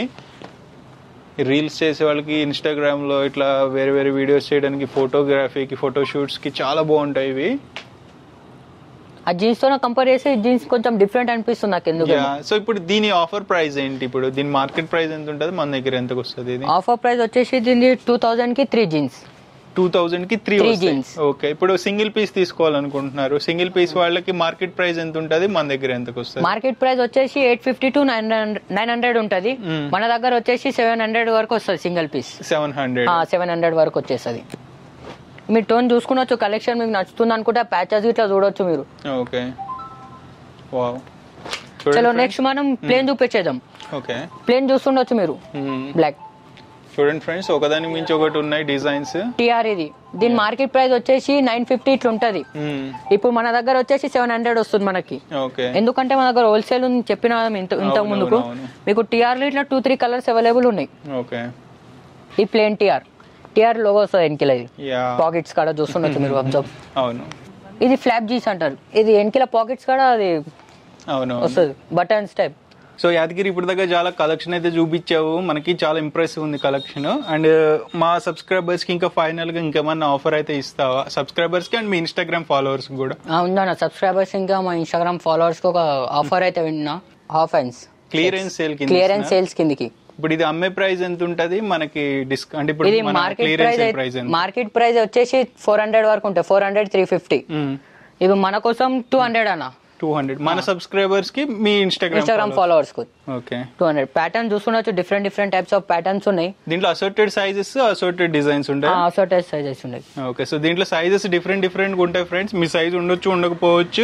రీల్స్ చేసే వాళ్ళకి, ఇన్స్టాగ్రామ్ లో ఇట్లా వేరే వేరే వీడియోస్ చేయడానికి, ఫోటోగ్రఫీకి, ఫోటోషూట్స్ కి చాలా బాగుంటాయి ఇవి. ఆ జీన్స్ తో కంపేర్ చేసి జీన్స్ కొంచెం డిఫరెంట్ అనిపిస్తుంది నాకు ఎందుకు. సో ఇప్పుడు దీని ఆఫర్ ప్రైస్ ఏంటి? ఇప్పుడు దీని మార్కెట్ ప్రైస్ ఎంత ఉంటుంది, మన దగ్గర ఎంతకు వస్తుంది? ఆఫర్ ప్రైస్ వచ్చేసి దీని టూ థౌసండ్ కి త్రీ జీన్స్. టూ థౌసండ్ కి త్రీ జీన్స్. ఓకే, ఇప్పుడు సింగిల్ పీస్ తీసుకోవాలనుకుంటున్నారు, సింగిల్ పీస్ వాళ్ళకి మార్కెట్ ప్రైస్ ఎంత ఉంటుంది, మన దగ్గర ఎంతకు వస్తుంది? మార్కెట్ ప్రైస్ వచ్చేసి eight fifty to nine nine hundred ఉంటుంది. మన దగ్గర వచ్చేసి సెవెన్ హండ్రెడ్ వరకు వస్తుంది single piece. Seven hundred seven hundred వరకు వచ్చేస్తుంది. మీరు టోన్ చూసుకున్నచ్చు, కలెక్షన్ మీకు నచ్చుతుంది అనుకుంటే ప్యాచెస్ ఇట్లా చూడొచ్చు మీరు. Okay, wow. చలో నెక్స్ట్ మనం ప్లేన్ చూపించేద్దాం. ఓకే, ప్లేన్ చూస్తుండొచ్చు మీరు, బ్లాక్. చూడండి ఫ్రెండ్స్, ఒకదాని మించి ఒకటి ఉన్నాయి డిజైన్స్. టిఆర్ ఇది, దీని మార్కెట్ ప్రైస్ వచ్చేసి నైన్ ఫిఫ్టీ ఇట్లా ఉంటది. ఇప్పుడు మన దగ్గర వచ్చేసి సెవెన్ హండ్రెడ్ వస్తుంది మనకి. ఎందుకంటే మన దగ్గర హోల్సేల్ ఉంది చెప్పిన ఇంత ముందుకు. మీకు టిఆర్ లో ఇట్లా టూ త్రీ కలర్స్ అవైలబుల్ ఉన్నాయి. ఈ ప్లేన్ టిఆర్, టిఆర్ లోగో వస్తుంది వెనకిల. పాకెట్స్ కాడ చూస్తున్నట్టు మీరు అబ్జర్వ్. అవును, ఇది ఫ్లాప్ జీన్స్ అంటారు. ఇది వెనకిల పాకెట్స్ కాడ అది వస్తుంది, బటన్స్ టైప్. సో యాదగిరి ఇప్పుడు దగ్గర చాలా కలెక్షన్ అయితే చూపించావు మనకి, చాలా ఇంప్రెసివ్ ఉంది కలెక్షన్. అండ్ మా సబ్స్క్రైబర్స్ కి ఇంకా ఫైనల్ గా ఇంకేమన్నా ఆఫర్ అయితే ఇస్తావా సబ్స్క్రైబర్స్ కి అండ్ మీ ఇన్స్టాగ్రామ్ ఫాలోవర్స్ కూడా? ఉందన్న, సబ్స్క్రైబర్స్ ఇంకా మా ఇన్స్టాగ్రామ్ ఫాలోవర్స్ కి ఒక ఆఫర్ అయితే విన్నా. హాఫ్ హ్యాండ్స్ క్లియరెన్స్ సేల్ కింద, క్లియరెన్స్ సేల్స్ కిందకి. ఇప్పుడు ఇది అమ్మే ప్రైస్ ఎంత ఉంటది మనకి డిస్కౌంట్? ఇప్పుడు ఇది మార్కెట్ ప్రైస్, మార్కెట్ ప్రైస్ వచ్చేసి ఫోర్ హండ్రెడ్ వరకు ఉంటాయి, ఫోర్ హండ్రెడ్ త్రీ ఫిఫ్టీ. ఇది మన కోసం టూ హండ్రెడ్ అన్న. టూ హండ్రెడ్ మన సబ్స్క్రైబర్స్ కి, మీ ఇన్స్టాగ్రామ్ ఇన్స్టాగ్రామ్ ఫాలోవర్స్ కి. Okay, two hundred. ప్యాటర్న్ చూస్తున్నచ్చు, different different types of patterns ఉన్నాయి దీంట్లో. అసోర్టెడ్ సైజెస్, అసోర్టెడ్ డిజైన్స్ ఉంటాయి. అసోర్టెడ్ సైజెస్ ఉన్నాయి. ఓకే, సో దీంట్లో సైజెస్ డిఫరెంట్ డిఫరెంట్ ఉంటాయి ఫ్రెండ్స్. మీ సైజ్ ఉండొచ్చు, ఉండకపోవచ్చు.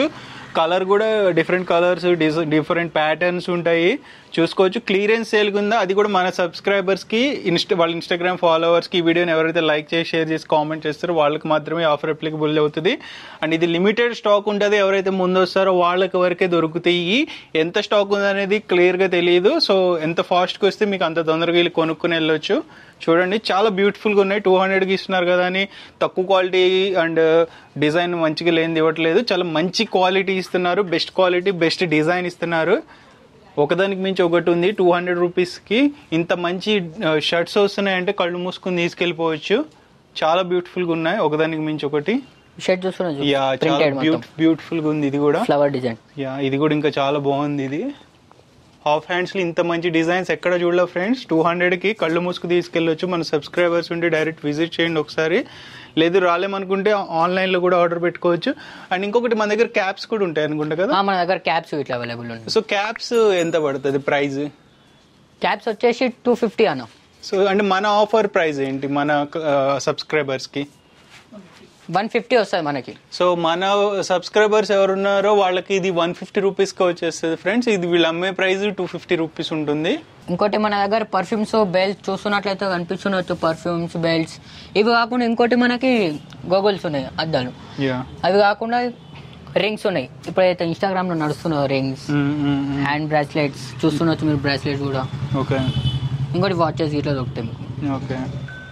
కలర్ కూడా డిఫరెంట్ కలర్స్ డిఫరెంట్ ప్యాటర్న్స్ ఉంటాయి చూసుకోవచ్చు. క్లియరెన్స్ సేల్ ఉందా అది కూడా మన సబ్స్క్రైబర్స్ కి ఇన్స్టా వాళ్ళ ఇన్స్టాగ్రామ్ ఫాలోవర్స్ కి ఈ వీడియోని ఎవరైతే లైక్ చేసి షేర్ చేసి కామెంట్ చేస్తారో వాళ్ళకి మాత్రమే ఆఫర్ అప్లికబుల్ అవుతుంది. అండ్ ఇది లిమిటెడ్ స్టాక్ ఉంటుంది, ఎవరైతే ముందు వస్తారో వాళ్ళకి వరకే దొరుకుతాయి. ఎంత స్టాక్ ఉందనేది క్లియర్ గా తెలియదు. సో ఎంత ఫాస్ట్ గా వస్తే మీకు అంత తొందరగా వెళ్ళి కొనుక్కుని వెళ్ళొచ్చు. చూడండి చాలా బ్యూటిఫుల్ గా ఉన్నాయి. టూ హండ్రెడ్ కి ఇస్తున్నారు కదా అని తక్కువ క్వాలిటీ అండ్ డిజైన్ మంచిగా లేనిది ఇవ్వట్లేదు, చాలా మంచి క్వాలిటీ ఇస్తున్నారు, బెస్ట్ క్వాలిటీ బెస్ట్ డిజైన్ ఇస్తున్నారు. ఒకదానికి మించి ఒకటి ఉంది. టూ హండ్రెడ్ రూపీస్ కి ఇంత మంచి షర్ట్స్ వస్తున్నాయంటే కళ్ళు మూసుకుని తీసుకెళ్ళిపోవచ్చు. చాలా బ్యూటిఫుల్ గా ఉన్నాయి, ఒకదానికి మించి ఒకటి. షర్ట్ చూస్తున్నా యా చాలా బ్యూటిఫుల్ గా ఉంది. ఇది కూడా ఫ్లవర్ డిజైన్. యా ఇది కూడా ఇంకా చాలా బాగుంది. ఇది హాఫ్ హ్యాండ్స్ లో ఇంత మంచి డిజైన్స్ ఎక్కడ చూడలేదు ఫ్రెండ్స్. టూ హండ్రెడ్ కి కళ్ళు మూసుకు తీసుకెళ్ళొచ్చు. మన సబ్స్క్రైబర్స్ ఉంటే డైరెక్ట్ విజిట్ చేయండి ఒకసారి, లేదు రాలేమనుకుంటే ఆన్లైన్ లో కూడా ఆర్డర్ పెట్టుకోవచ్చు. అండ్ ఇంకొకటి మన దగ్గర క్యాప్స్ కూడా ఉంటాయి అనుకుంటా కదా. మన దగ్గర క్యాప్స్ ఇట్లా అవైలబుల్ ఉంటాయి. సో క్యాప్స్ ఎంత పడుతుంది ప్రైస్? క్యాప్స్ వచ్చేసి టూ ఫిఫ్టీ అన్న. సో అంటే మన ఆఫర్ ప్రైస్ ఏంటి మన సబ్స్క్రైబర్స్ కి? వన్ ఫిఫ్టీ వస్తుంది మనకి. సో మన సబ్స్క్రైబర్స్ ఎవరున్నారో వాళ్ళకి ఇది వన్ ఫిఫ్టీ రూపీస్ కి వచ్చేస్తుంది ఫ్రెండ్స్. ఇది వీళ్ళు అమ్మే ప్రైస్ టూ ఫిఫ్టీ రూపీస్ ఉంటుంది. ఇంకోటి మన దగ్గర పర్ఫ్యూమ్స్ బెల్ట్స్ చూస్తున్నట్లయితే కనిపిస్తున్నట్టు పర్ఫ్యూమ్స్ బెల్ట్స్. ఇవి కాకుండా ఇంకోటి మనకి గోగుల్స్ ఉన్నాయి, అద్దాలు. అవి కాకుండా రింగ్స్ ఉన్నాయి, ఇప్పుడైతే ఇన్స్టాగ్రామ్ లో నడుస్తున్న రింగ్స్, హ్యాండ్ బ్రాస్లెట్స్ చూస్తున్నట్టు మీరు, బ్రాస్లెట్స్ కూడా. ఓకే. ఇంకోటి వాచెస్ ఇట్లా దొరుకుతాయి. ఓకే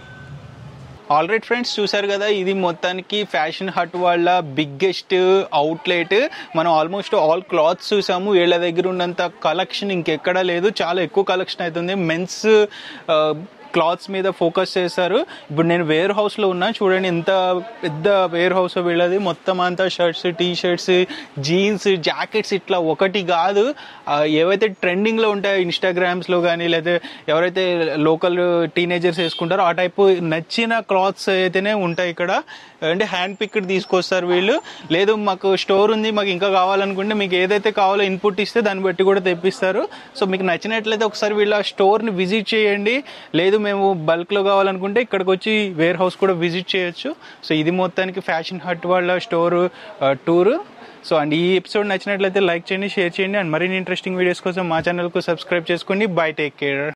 ఆల్ రైట్ ఫ్రెండ్స్, చూసారు కదా ఇది మొత్తానికి ఫ్యాషన్ హట్ వాళ్ళ బిగ్గెస్ట్ అవుట్లెట్. మనం ఆల్మోస్ట్ ఆల్ క్లాత్స్ చూసాము. వీళ్ళ దగ్గర ఉన్నంత కలెక్షన్ ఇంకెక్కడా లేదు, చాలా ఎక్కువ కలెక్షన్ అవుతుంది. మెన్స్ క్లాత్స్ మీద ఫోకస్ చేశారు. ఇప్పుడు నేను వేర్ హౌస్ లో ఉన్నా, చూడండి ఎంత పెద్ద వేర్ హౌస్ వీళ్ళది. మొత్తం అంతా shirts, T shirts, jeans, jackets ఇట్లా ఒకటి కాదు. ఏవైతే ట్రెండింగ్ లో ఉంటాయో ఇన్స్టాగ్రామ్స్ లో కానీ, లేదా ఎవరైతే లోకల్ టీనేజర్స్ వేసుకుంటారో ఆ టైపు నచ్చిన క్లాత్స్ అయితేనే ఉంటాయి ఇక్కడ. అంటే హ్యాండ్ పిక్డ్ తీసుకొస్తారు వీళ్ళు. లేదు మాకు స్టోర్ ఉంది, మాకు ఇంకా కావాలనుకుంటే మీకు ఏదైతే కావాలో ఇన్పుట్ ఇస్తే దాన్ని బట్టి కూడా తెప్పిస్తారు. సో మీకు నచ్చినట్లయితే ఒకసారి వీళ్ళ స్టోర్ని విజిట్ చేయండి. లేదు మేము బల్క్లో కావాలనుకుంటే ఇక్కడికి వచ్చి వేర్ హౌస్ కూడా విజిట్ చేయొచ్చు. సో ఇది మొత్తానికి ఫ్యాషన్ హట్ వాళ్ళ స్టోర్ టూర్. సో అండ్ ఈ ఎపిసోడ్ నచ్చినట్లయితే లైక్ చేయండి, షేర్ చేయండి. అండ్ మరిన్ని ఇంట్రెస్టింగ్ వీడియోస్ కోసం మా ఛానల్కు సబ్స్క్రైబ్ చేసుకోండి. Bye, take care.